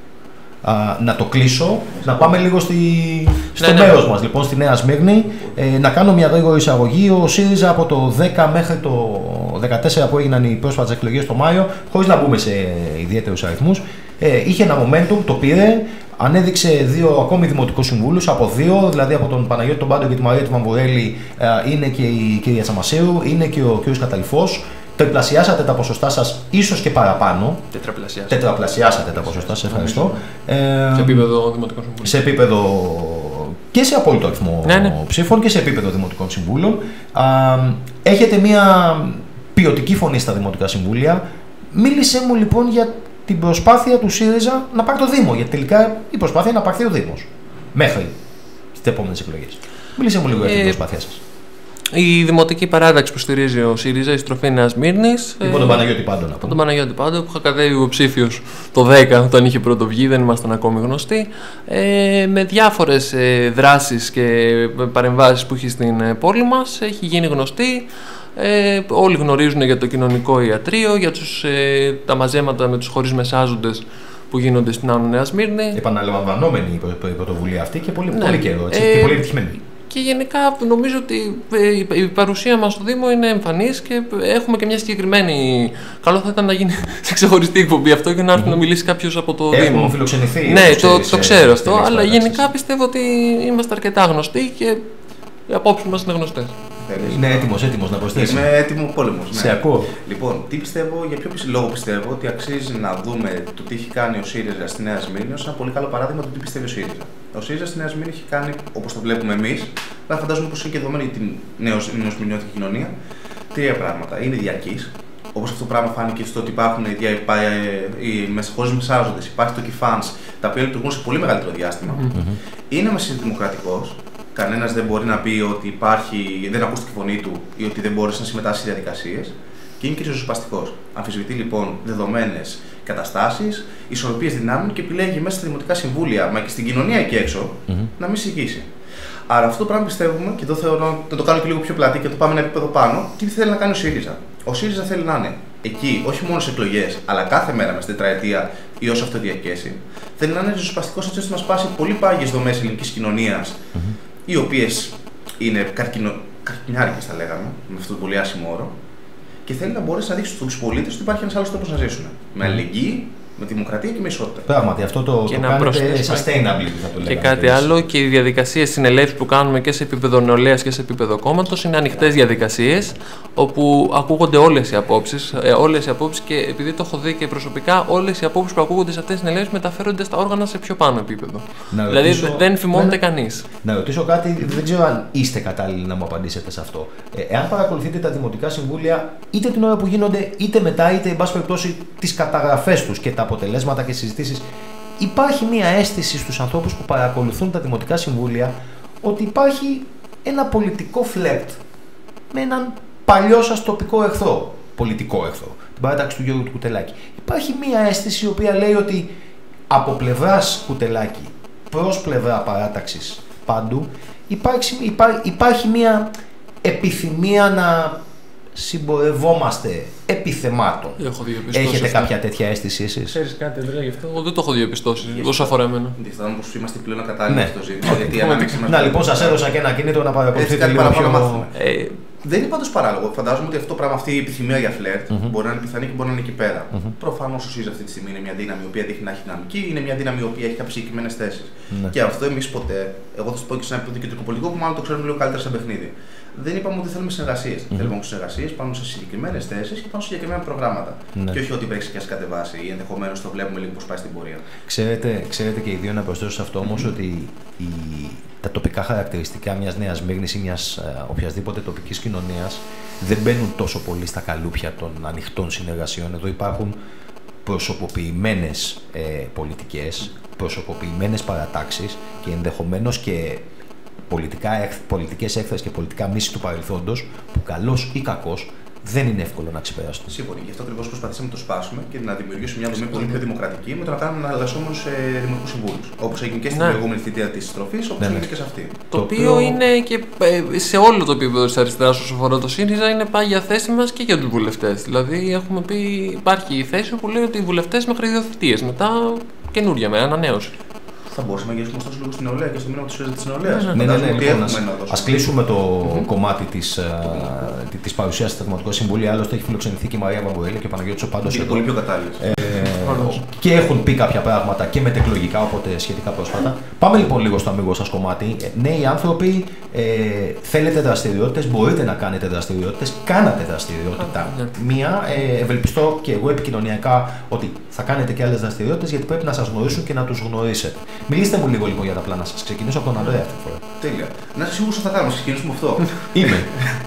S2: Να το κλείσω, να πάμε λίγο στο μέρος μας, λοιπόν, στη Νέα Σμύρνη. Να κάνω μια γρήγορη εισαγωγή. Ο ΣΥΡΙΖΑ από το 10 μέχρι το 14 που έγιναν οι πρόσφατες εκλογές το Μάιο, χωρίς να μπούμε σε ιδιαίτερους αριθμούς, είχε ένα momentum, το πήρε. Ανέδειξε δύο ακόμη δημοτικούς συμβούλους, από δύο, δηλαδή από τον Παναγιώτη τον Πάντο και τη Μαρία τη Βαμβουρέλη, είναι και η κυρία Τσαμασίου, είναι και ο κ. Καταληφός. Τριπλασιάσατε τα ποσοστά σας, ίσως και παραπάνω. Τετραπλασιάσατε τα ποσοστά σας, ευχαριστώ.
S3: Σε επίπεδο δημοτικών συμβούλων.
S2: Σε επίπεδο και σε απόλυτο αριθμό ψήφων και σε επίπεδο δημοτικών συμβούλων. Έχετε μια ποιοτική φωνή στα δημοτικά συμβούλια. Μίλησέ μου λοιπόν για την προσπάθεια του ΣΥΡΙΖΑ να πάρει το Δήμο, γιατί τελικά η προσπάθεια είναι να πάρθει ο Δήμος μέχρι τις επόμενες εκλογές. Μίλησέ μου λίγο για την προσπάθεια σας.
S3: Η δημοτική παράταξη που στηρίζει ο ΣΥΡΙΖΑ, η στροφή Νέας Μύρνης.
S2: Υπό τον Παναγιώτη Πάντο.
S3: Τον Παναγιώτη Πάντο, που είχα κατέβει υποψήφιος το 10 όταν είχε πρώτο βγει, δεν ήμασταν ακόμη γνωστοί. Με διάφορες δράσεις και παρεμβάσεις που έχει στην πόλη μας, έχει γίνει γνωστή. Όλοι γνωρίζουν για το κοινωνικό ιατρείο, για τα μαζέματα με τους χωρίς μεσάζοντες που γίνονται στην Άνω Νέα Σμύρνη.
S2: Επαναλαμβανόμενη η πρωτοβουλία αυτή και πολύ καιρό, έτσι, και πολύ επιτυχημένη.
S3: Και γενικά νομίζω ότι η παρουσία μας στο Δήμο είναι εμφανής και έχουμε και μια συγκεκριμένη. Καλό θα ήταν να γίνει σε ξεχωριστή εκπομπή αυτό και να έρθει να μιλήσει κάποιος από το Δήμο.
S2: Έχουμε φιλοξενηθεί.
S3: Ναι, το ξέρω αυτό, αλλά γενικά πιστεύω ότι είμαστε αρκετά γνωστοί και οι απόψεις μας είναι γνωστές.
S2: Είναι έτοιμος να προσθέσει.
S4: Είμαι έτοιμο πόλεμος. Ναι.
S2: Σε ακούω.
S4: Λοιπόν, για ποιο λόγο πιστεύω ότι αξίζει να δούμε το τι έχει κάνει ο ΣΥΡΙΖΑ στη Νέα Σμύρνη ως ένα πολύ καλό παράδειγμα του τι πιστεύει ο ΣΥΡΙΖΑ. Ο ΣΥΡΙΖΑ στη Νέα Σμύρνη έχει κάνει, όπως το βλέπουμε εμείς, αλλά φαντάζομαι πως είναι και δεδομένο για την νεοσμυρνιώτικη κοινωνία, τρία πράγματα. Είναι διαρκής, όπως αυτό το πράγμα φάνηκε στο ότι υπάρχουν οι χωρίς μεσάζοντες, υπάρχει το Kifans, τα οποία λειτουργούν σε πολύ μεγαλύτερο διάστημα. Είναι δημοκρατικός. Κανένας δεν μπορεί να πει ότι δεν ακούστηκε η φωνή του ή ότι δεν μπόρεσε να συμμετάσχει σε διαδικασίες. Και είναι και ριζοσπαστικός. Αμφισβητεί λοιπόν δεδομένες καταστάσεις, ισορροπίες δυνάμεων και επιλέγει μέσα στα δημοτικά συμβούλια, μα και στην κοινωνία εκεί έξω, να μην συγχύσει. Άρα αυτό το πράγμα πιστεύουμε, και εδώ θεωρώ να το κάνω και λίγο πιο πλατή και το πάμε ένα επίπεδο πάνω, τι θέλει να κάνει ο ΣΥΡΙΖΑ. Ο ΣΥΡΙΖΑ θέλει να είναι εκεί, όχι μόνο σε εκλογές, αλλά κάθε μέρα μέσα στην τετραετία ή όσο αυτό διαρκέσει. Θέλει να είναι ριζοσπαστικός έτσι ώστε να σπάσει πολύ πάγιες δομές ελληνικής κοινωνίας. Οι οποίες είναι καρκινιάρικες, θα λέγαμε, με αυτόν τον πολύ άσχημο όρο, και θέλει να μπορέσει να δείξει στους πολίτες ότι υπάρχει ένας άλλος τρόπος να ζήσουν. Με αλληλεγγύη, με δημοκρατία και με ισότητα.
S2: Πράγματι, αυτό το κάνετε sustainably, θα το λέγαμε.
S3: Και κάτι άλλο, και οι διαδικασίες συνελεύσεις που κάνουμε και σε επίπεδο νεολαίας και σε επίπεδο κόμματος είναι ανοιχτές διαδικασίες, όπου ακούγονται όλες οι απόψεις. Και επειδή το έχω δει και προσωπικά, όλες οι απόψεις που ακούγονται σε αυτές τις συνελεύσεις μεταφέρονται στα όργανα σε πιο πάνω επίπεδο. Δηλαδή δεν φημώνεται κανείς.
S2: Να ρωτήσω κάτι, δεν ξέρω αν είστε κατάλληλοι να μου απαντήσετε σε αυτό. Εάν παρακολουθείτε τα δημοτικά συμβούλια, είτε την ώρα που γίνονται, είτε μετά, είτε εν πάση περιπτώσει τις καταγραφές τους και τα αποτελέσματα και συζητήσεις, υπάρχει μια αίσθηση στους ανθρώπους που παρακολουθούν τα δημοτικά συμβούλια ότι υπάρχει ένα πολιτικό φλερτ με έναν παλιό σας τοπικό εχθρό, πολιτικό εχθρό, την παράταξη του Γιώργου του Κουτελάκη. Υπάρχει μια αίσθηση η οποία λέει ότι από πλευράς Κουτελάκη προς πλευρά παράταξης Πάντου υπάρχει μια επιθυμία να συμπορευόμαστε επιθεμάτων. Έχετε κάποια τέτοια αίσθηση εσείς?
S3: Ξέρεις κάτι, Ανδρέα, γι' αυτό εγώ δεν το έχω διαπιστώσει όσο αφορά εμένα.
S4: Αντιθέτω, πως είμαστε πλέον ακατάλληλοι στο ζήτημα.
S2: Να, λοιπόν, σας έδωσα και ένα κίνητρο να παρακολουθείτε λίγο πιο.
S4: Δεν είναι πάντως παράλογο. Φαντάζομαι ότι αυτό το πράγμα, αυτή η επιθυμία για φλερτ, μπορεί να είναι πιθανή και μπορεί να είναι εκεί πέρα. Προφανώς ο ΣΥΡΙΖΑ αυτή τη στιγμή είναι μια δύναμη η οποία δείχνει να έχει δυναμική, είναι μια δύναμη η οποία έχει κάποιες συγκεκριμένες θέσεις. Και αυτό εμείς ποτέ, εγώ θα σου πω και σε ένα επίπεδο κεντρικό πολιτικό που μάλλον το ξέρουμε λίγο καλύτερα σαν παιχνίδι. Δεν είπαμε ότι θέλουμε συνεργασίες. Θέλουμε όμως συνεργασίες πάνω σε συγκεκριμένες θέσεις και πάνω σε συγκεκριμένα προγράμματα. Και όχι ότι βρέξει και ας κατεβάσει ή ενδεχομένως το βλέπουμε λίγο πώς πάει στην πορεία.
S2: Ξέρετε και οι δύο, να προσθέσω σε αυτό όμως, ότι τα τοπικά χαρακτηριστικά μιας Νέας Σμύρνης ή μιας οποιασδήποτε τοπικής κοινωνίας δεν μπαίνουν τόσο πολύ στα καλούπια των ανοιχτών συνεργασιών. Εδώ υπάρχουν προσωποποιημένες πολιτικές, προσωποποιημένες παρατάξεις και ενδεχομένως και πολιτικές έκθεσεις και πολιτικά μίση του παρελθόντος που καλός ή κακός δεν είναι εύκολο να ξεπεράσουν.
S4: Σύμφωνοι. Γι' αυτό ακριβώς προσπαθήσαμε να το σπάσουμε και να δημιουργήσουμε μια δομή πολύ πιο δημοκρατική με το να κάνουμε εναλλασσόμενους δημοτικούς συμβούλους. Όπως έγινε και στην προηγούμενη θητεία της στροφής, όπως έγινε και σε αυτή.
S3: Το οποίο είναι και σε όλο το επίπεδο της αριστεράς όσο αφορά το ΣΥΡΙΖΑ, είναι πάγια θέση μας και για τους βουλευτές. Δηλαδή, έχουμε πει, υπάρχει η θέση που λέει ότι οι βουλευτές μέχρι 2 θητείες, μετά καινούρια με ανανέωση.
S4: Θα μπορούσαμε να γυρίσουμε ωστόσο λίγο στην νεολαία και στο μήνυμα της νεολαίας.
S2: Ναι, λοιπόν, ας κλείσουμε το κομμάτι της παρουσίας στα Δημοτικό Συμβούλιο. Άλλωστε, έχει φιλοξενηθεί και η Μαρία Βαμπουέλη και ο Παναγιώτης ο Πάντος.
S4: Είναι πολύ πιο κατάλληλος.
S2: Και έχουν πει κάποια πράγματα και μετεκλογικά, οπότε σχετικά πρόσφατα. Πάμε λοιπόν λίγο στο αμίγο σας κομμάτι. Νέοι άνθρωποι, θέλετε δραστηριότητες, μπορείτε να κάνετε δραστηριότητες, κάνατε δραστηριότητα. Μία, ευελπιστώ και εγώ επικοινωνιακά ότι θα κάνετε και άλλες δραστηριότητες γιατί πρέπει να σας γνωρίσουν και να τους γνωρίσετε. Μιλήστε μου λίγο λοιπόν για τα πλάνα σας. Ξεκινήσω από τον Ανδρέα αυτή τη φορά.
S4: Τέλεια. Να είσαι σίγουρος ότι θα κάνουμε, ξεκινήσουμε αυτό.
S2: Είμαι.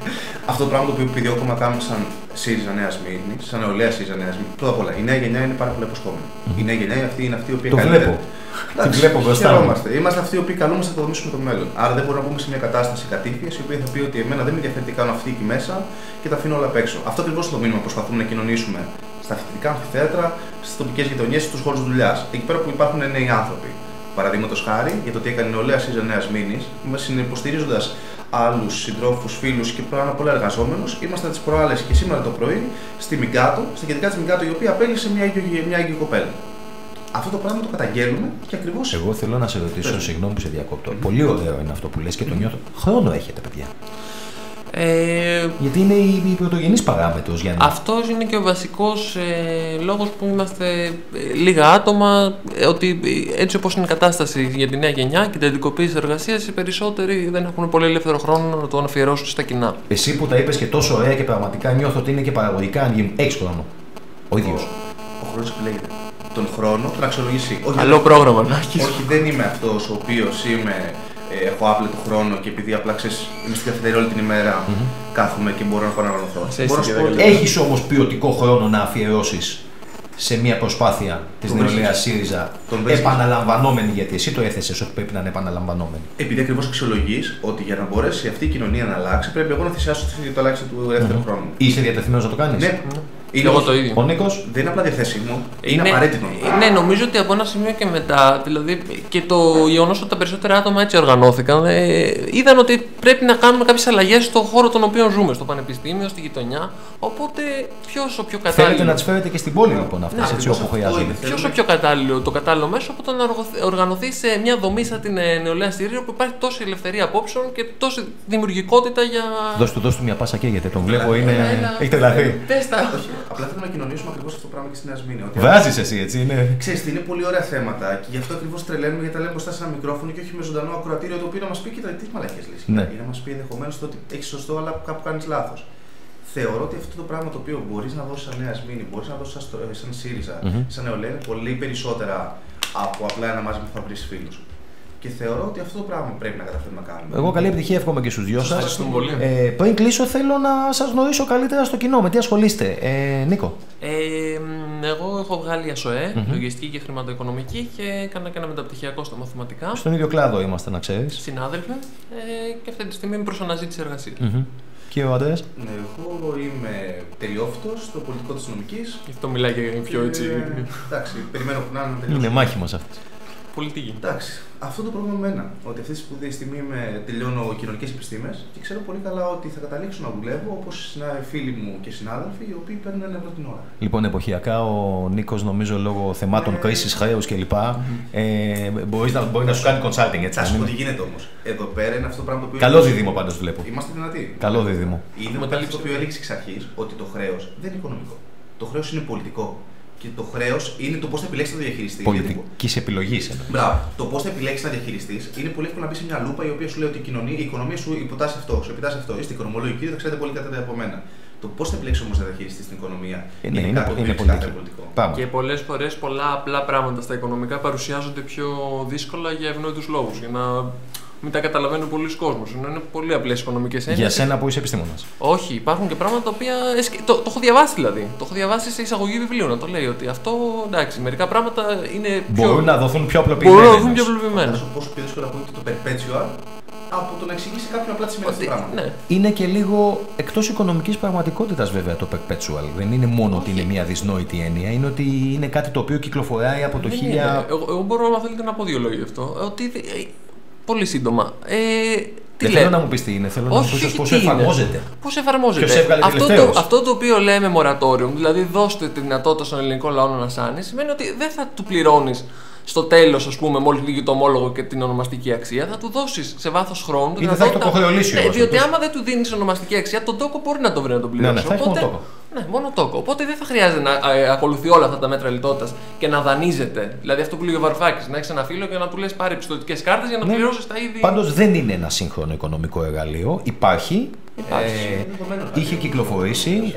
S4: Αυτό το πράγμα το οποίο επιδιώκουμε να κάνουμε σαν ΣΥΡΙΖΑ Νέα Σμύρνη, σαν νεολαία ΣΥΡΙΖΑ Νέα Σμύρνη. Πρώτα απ' όλα, η νέα γενιά είναι πάρα πολύ αποσχόμενη. Η νέα γενιά είναι αυτή η οποία
S2: καλείται. Τη βλέπω μπροστά μου.
S4: Είμαστε αυτοί οι οποίοι καλούμαστε να οικοδομήσουμε το μέλλον. Άρα δεν μπορούμε να μπούμε σε μια κατάσταση κατήφιας η οποία θα πει ότι εμένα δεν με ενδιαφέρει τι κάνω αυτή εκεί μέσα και τα αφήνω όλα απ' έξω. Αυτό ακριβώς το μήνυμα προσπαθούμε να κοινωνήσουμε στα φοιτητικά αμφιθέατρα, στις τοπικές γειτονιές, στους χώρους δουλειάς. Εκεί πέρα που υπάρχουν νέοι άνθρωποι. Παραδείγματος χάρη για το τι έκανε η νεολαία ΣΥΡΙΖΑ Νέα Σμύρνη, υποστηρίζοντας άλλους συντρόφους, φίλους και πάνω απ' όλα εργαζόμενους, ήμασταν τις προάλλες και σήμερα το πρωί στη Μιγκάτο, στην κεντρικά της Μιγκάτο, η οποία απέλυσε μια έγκυο κοπέλα. Αυτό το πράγμα το καταγγέλνουμε και ακριβώς.
S2: Εγώ θέλω να σε ρωτήσω, συγγνώμη που σε διακόπτω. Πολύ ωραίο είναι αυτό που λες και το νιώθω. Χρόνο έχετε, παιδιά. Γιατί είναι η πρωτογενής παράμετρος για να.
S3: Αυτός είναι και ο βασικός λόγος που είμαστε λίγα άτομα, ότι έτσι όπως είναι η κατάσταση για τη νέα γενιά και την εντικοποίηση της εργασίας, οι περισσότεροι δεν έχουν πολύ ελεύθερο χρόνο να το αφιερώσουν στα κοινά.
S2: Εσύ που τα είπες και τόσο ωραία και πραγματικά νιώθω ότι είναι και παραγωγικά, έχεις χρόνο. Ο ίδιος.
S4: Ο χρόνος επιλέγεται. Τον χρόνο, τον αξιολογήσει.
S3: Καλό πρόγραμμα να έχεις.
S4: Όχι, δεν είμαι αυτός ο οποίος έχω άπλετο χρόνο και επειδή απλά είμαι στην καφετέρια όλη την ημέρα, κάθομαι και μπορώ να οργανωθώ.
S2: Έχεις όμως ποιοτικό χρόνο να αφιερώσεις σε μια προσπάθεια της νεολαίας ΣΥΡΙΖΑ επαναλαμβανόμενη, γιατί εσύ το έθεσες ότι πρέπει να είναι επαναλαμβανόμενη.
S4: Επειδή ακριβώς αξιολογείς ότι για να μπορέσει αυτή η κοινωνία να αλλάξει, πρέπει εγώ να θυσιάσω το ελάχιστο του ελεύθερου χρόνου.
S2: Είσαι διατεθειμένος να το κάνεις?
S4: Ναι.
S3: Είναι εγώ το ίδιο.
S2: Ο Νίκος.
S4: Δεν είναι απλά διαθέσιμο, είναι απαραίτητο.
S3: Ναι, νομίζω ότι από ένα σημείο και μετά, δηλαδή και το γεγονός ότι τα περισσότερα άτομα έτσι οργανώθηκαν, είδαν ότι πρέπει να κάνουμε κάποιες αλλαγές στον χώρο τον οποίο ζούμε, στο πανεπιστήμιο, στη γειτονιά. Οπότε, ποιος ο πιο κατάλληλο.
S2: Θέλετε να τις φέρετε και στην πόλη λοιπόν αυτές, έτσι όπου χρειάζονται.
S3: Ποιος ο πιο κατάλληλο μέσο από το να οργανωθεί σε μια δομή σαν την νεολαία ΣΥΡΙΖΑ, όπου υπάρχει τόση ελευθερία απόψεων και τόση δημιουργικότητα για.
S2: Δώσ' του μια πάσα και γιατί τον βλέπω είναι. Έχει τρελαθεί.
S4: Απλά θέλουμε να κοινωνήσουμε ακριβώς αυτό το πράγμα και στη Νέα Σμύρνη.
S2: Βράζεις εσύ, έτσι είναι.
S4: Ξέρετε, είναι πολύ ωραία θέματα και γι' αυτό ακριβώς τρελαίνουμε, γιατί τα λέμε μπροστά σε ένα μικρόφωνο και όχι με ζωντανό ακροατήριο το οποίο να μας πει: κοίτα, τι μαλακές λες.
S2: Ναι.
S4: Ή να μας πει ενδεχομένως ότι έχεις σωστό, αλλά κάπου κάνεις λάθος. Θεωρώ ότι αυτό το πράγμα το οποίο μπορείς να δώσεις σαν Νέα Σμύρνη, μπορείς να δώσεις σαν ΣΥΡΙΖΑ, σαν νεολαία, είναι πολύ περισσότερα από απλά ένα μάζι που θα βρεις φίλους. Και θεωρώ ότι αυτό το πράγμα πρέπει να καταφέρουμε να κάνουμε.
S2: Εγώ καλή επιτυχία εύχομαι και στους δυο σας. Πριν κλείσω, θέλω να σας γνωρίσω καλύτερα στο κοινό. Με τι ασχολείστε, Νίκο?
S3: Εγώ έχω βγάλει ΑΣΟΕ, λογιστική και χρηματοοικονομική, και έκανα και ένα μεταπτυχιακό στα μαθηματικά.
S2: Στον ίδιο κλάδο είμαστε, να ξέρεις.
S3: Συνάδελφοι, και αυτή τη στιγμή είμαι προς αναζήτηση εργασίας.
S2: Και ο Αντρέας?
S4: Εγώ είμαι τελειόφυτος στο πολιτικό της νομικής.
S3: Γι' αυτό μιλάει και πιο έτσι.
S4: Εντάξει, περιμένω που να είναι τελειόφυτος.
S2: Είναι μάχημος αυτός.
S3: Πολιτική.
S4: Εντάξει, αυτό το πρόβλημα με μένα. Ότι αυτή τη σπουδαία στιγμή τελειώνω κοινωνικές επιστήμες και ξέρω πολύ καλά ότι θα καταλήξω να δουλεύω όπως φίλοι μου και συνάδελφοι οι οποίοι παίρνουν €1 την ώρα.
S2: Λοιπόν, εποχιακά ο Νίκος, νομίζω λόγω θεμάτων κρίσης, χρέους κλπ. Μπορεί να σου κάνει consulting, έτσι.
S4: Θα σου πω τι γίνεται όμως. Εδώ πέρα είναι αυτό το πράγμα το οποίο.
S2: Καλό δίδυμο πάντως βλέπω.
S4: Είμαστε δυνατοί.
S2: Καλό δίδυμο.
S4: Είναι αυτό το οποίο έλεγε εξ αρχής ότι το χρέος δεν είναι οικονομικό. Το χρέος είναι πολιτικό. Και το χρέος είναι το πώς θα επιλέξεις να το διαχειριστείς.
S2: Πολιτικής επιλογής.
S4: Μπράβο. Το πώς θα επιλέξεις να διαχειριστείς είναι πολύ εύκολο να μπει σε μια λούπα η οποία σου λέει ότι η οικονομία σου υποτάσσει αυτό, σου επιτάσσει αυτό. Είστε οικονομολόγοι, θα ξέρετε πολύ καλύτερα από μένα. Το πώς θα επιλέξεις όμως να διαχειριστείς την οικονομία
S2: είναι πολιτικό.
S3: Και πολλές φορές πολλά απλά πράγματα στα οικονομικά παρουσιάζονται πιο δύσκολα για ευνόητους λόγους. Για να μην τα καταλαβαίνουν πολλοί κόσμος. Είναι πολύ απλές οικονομικές έννοιες.
S2: Για σένα που είσαι επιστήμονας.
S3: Όχι, υπάρχουν και πράγματα τα οποία. Το έχω διαβάσει δηλαδή. Το έχω διαβάσει σε εισαγωγή βιβλίου να το λέει ότι αυτό εντάξει, μερικά πράγματα είναι.
S2: Μπορούν να δοθούν πιο απλοποιημένα.
S3: Μπορούν να δοθούν πιο απλοποιημένα.
S4: Πόσο πιο δύσκολο ακούγεται το perpetual από το να εξηγήσει κάποιον απλά τι σημαίνει αυτό το πράγμα.
S3: Ναι.
S2: Είναι και λίγο εκτός οικονομικής πραγματικότητας βέβαια το perpetual. Δεν είναι μόνο ότι είναι μια δυσνόητη έννοια, είναι ότι είναι κάτι το οποίο κυκλοφοράει από το 1000.
S3: Εγώ μπορώ να θέλετε να πω δύο λόγια γι' αυτό. Ότι. Πολύ σύντομα.
S2: Δεν θέλω να μου πεις τι είναι, θέλω να μου πεις πώς εφαρμόζεται.
S3: Πώς εφαρμόζεται. Αυτό το οποίο λέμε moratorium, δηλαδή δώστε τη δυνατότητα στον ελληνικό λαό να ανασάνει, σημαίνει ότι δεν θα του πληρώνεις στο τέλος, ας πούμε, μόλις λύγει το ομόλογο και την ονομαστική αξία, θα του δώσεις σε βάθος χρόνου.
S2: Ή θα έχει το υποχρεωλήσει.
S3: Ναι, διότι άμα δεν του δίνεις ονομαστική αξία, τον τόκο μπορεί να το βρει να τον πληρώσει.
S2: Ναι, θα έχει μόνο τόκο.
S3: Ναι, μόνο τόκο. Οπότε δεν θα χρειάζεται να ακολουθεί όλα αυτά τα μέτρα λιτότητας και να δανείζεται. Δηλαδή αυτό που λέει ο Βαρουφάκης, να έχεις ένα φίλο και να του λες πάρε πιστωτικές κάρτες για να πληρώσεις τα ίδια.
S2: Πάντως δεν είναι ένα σύγχρονο οικονομικό εργαλείο. Υπάρχει. Είχε κυκλοφορήσει.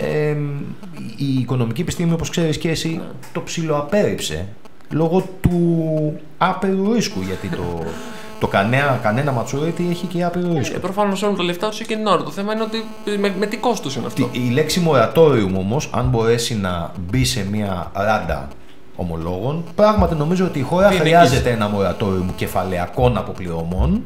S2: Η οικονομική επιστήμη, όπως ξέρεις και εσύ, το ψιλοαπέρριψε λόγω του άπειρου ρίσκου. Γιατί Το κανένα maturity έχει και άπειρο ρίσκο.
S3: Προφανώς όλο τα λεφτά του και την ώρα. Το θέμα είναι ότι με τι κόστος είναι αυτό.
S2: Η λέξη moratorium όμως, αν μπορέσει να μπει σε μια ράντα ομολόγων, πράγματι νομίζω ότι η χώρα χρειάζεται ένα moratorium κεφαλαιακών αποπληρωμών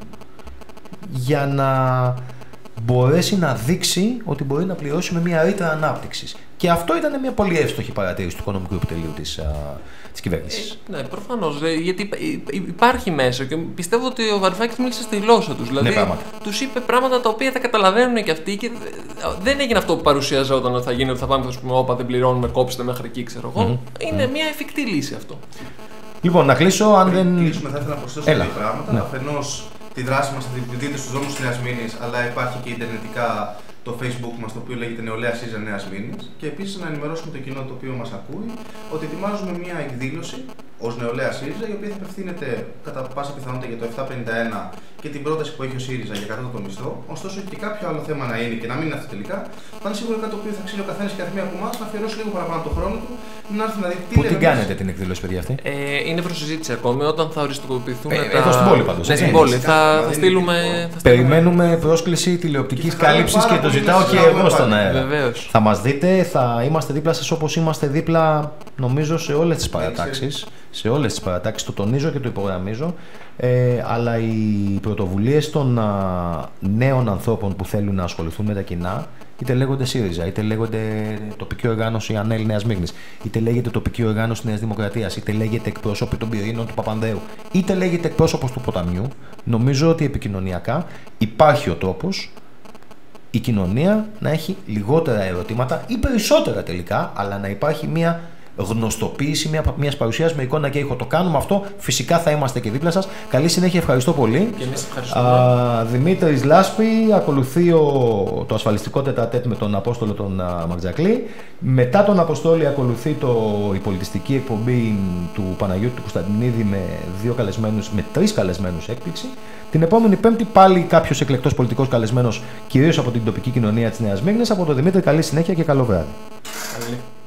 S2: για να μπορέσει να δείξει ότι μπορεί να πληρώσει με μια ρήτρα ανάπτυξης. Και αυτό ήταν μια πολύ εύστοχη παρατήρηση του Οικονομικού Επιτελείου της κυβέρνησης.
S3: Ναι, προφανώς. Γιατί υπάρχει μέσα και πιστεύω ότι ο Βαρουφάκης μίλησε στη γλώσσα τους. Δηλαδή, τους είπε πράγματα τα οποία τα καταλαβαίνουν και αυτοί και δεν έγινε αυτό που παρουσιαζόταν ότι θα γίνει, ότι θα πάμε, θα πούμε, όπα δεν πληρώνουμε, κόψτε μέχρι εκεί, ξέρω εγώ. Είναι μια εφικτή λύση αυτό.
S2: Λοιπόν, να κλείσω. Αν δεν
S4: κλείσουμε, θα ήθελα να προσθέσω δύο πράγματα. Ναι. Αφενός, τη δράση μας θα την δείτε στους δρόμους της Νέας Μήνης, αλλά υπάρχει και ιντερνετικά το Facebook μας, το οποίο λέγεται Νεολαία ΣΥΡΙΖΑ Νέας Μήνης. Και επίσης να ενημερώσουμε το κοινό το οποίο μας ακούει ότι ετοιμάζουμε μια εκδήλωση ως Νεολαία ΣΥΡΙΖΑ, η οποία θα απευθύνεται κατά πάσα πιθανότητα για το 751 και την πρόταση που έχει ο ΣΥΡΙΖΑ για κατώτατο μισθό. Ωστόσο, και κάποιο άλλο θέμα να είναι και να μην είναι αυτό τελικά, θα είναι σίγουρα κάτι το οποίο θα αξίζει ο καθένας και καθημερινά από εμάς να αφιερώσει λίγο παραπάνω το χρόνο του, να έρθει να δει τι. Πού
S2: την κάνετε την εκδήλωση, παιδιά, αυτή?
S3: Είναι προς συζήτηση ακόμη. Όταν θα οριστικοποιηθούν τα.
S2: Εδώ στην πόλη πάντως.
S3: Ναι, στην πόλη. Θα στείλουμε.
S2: Περιμένουμε πρόσκληση τηλεοπτικής κάλυψης και το ζητάω και εγώ στον αέρα. Θα μας δείτε, θα είμαστε δίπλα σας όπως είμαστε δίπλα, νομίζω, σε όλες τις παρατάξεις. Σε όλες τις παρατάξεις, το τονίζω και το υπογραμμίζω, αλλά οι πρωτοβουλίες των νέων ανθρώπων που θέλουν να ασχοληθούν με τα κοινά, είτε λέγονται ΣΥΡΙΖΑ, είτε λέγονται τοπική οργάνωση ΑΝΕΛ Νέας Μύρνης, είτε λέγεται τοπική οργάνωση Νέας Δημοκρατίας, είτε λέγεται εκπρόσωποι των πυρήνων του Παπανδρέου, είτε λέγεται εκπρόσωπος του Ποταμιού, νομίζω ότι επικοινωνιακά υπάρχει ο τρόπος η κοινωνία να έχει λιγότερα ερωτήματα ή περισσότερα τελικά, αλλά να υπάρχει μια γνωστοποίηση μιας παρουσίας με εικόνα και ήχο. Το κάνουμε αυτό, φυσικά θα είμαστε και δίπλα σας. Καλή συνέχεια, ευχαριστώ πολύ.
S3: Και εμείς ευχαριστούμε.
S2: Δημήτρης Λάσπη, ακολουθεί το ασφαλιστικό τετατέτ με τον Απόστολο τον Μαρτζακλή. Μετά τον Αποστόλη ακολουθεί η πολιτιστική εκπομπή του Παναγιώτη του Κωνσταντινίδη με 3 καλεσμένους έκπληξη. Την επόμενη Πέμπτη πάλι κάποιος εκλεκτός πολιτικός καλεσμένος, κυρίως από την τοπική κοινωνία της Νέας Μύρνης. Από τον Δημήτρη, καλή συνέχεια και καλό βράδυ.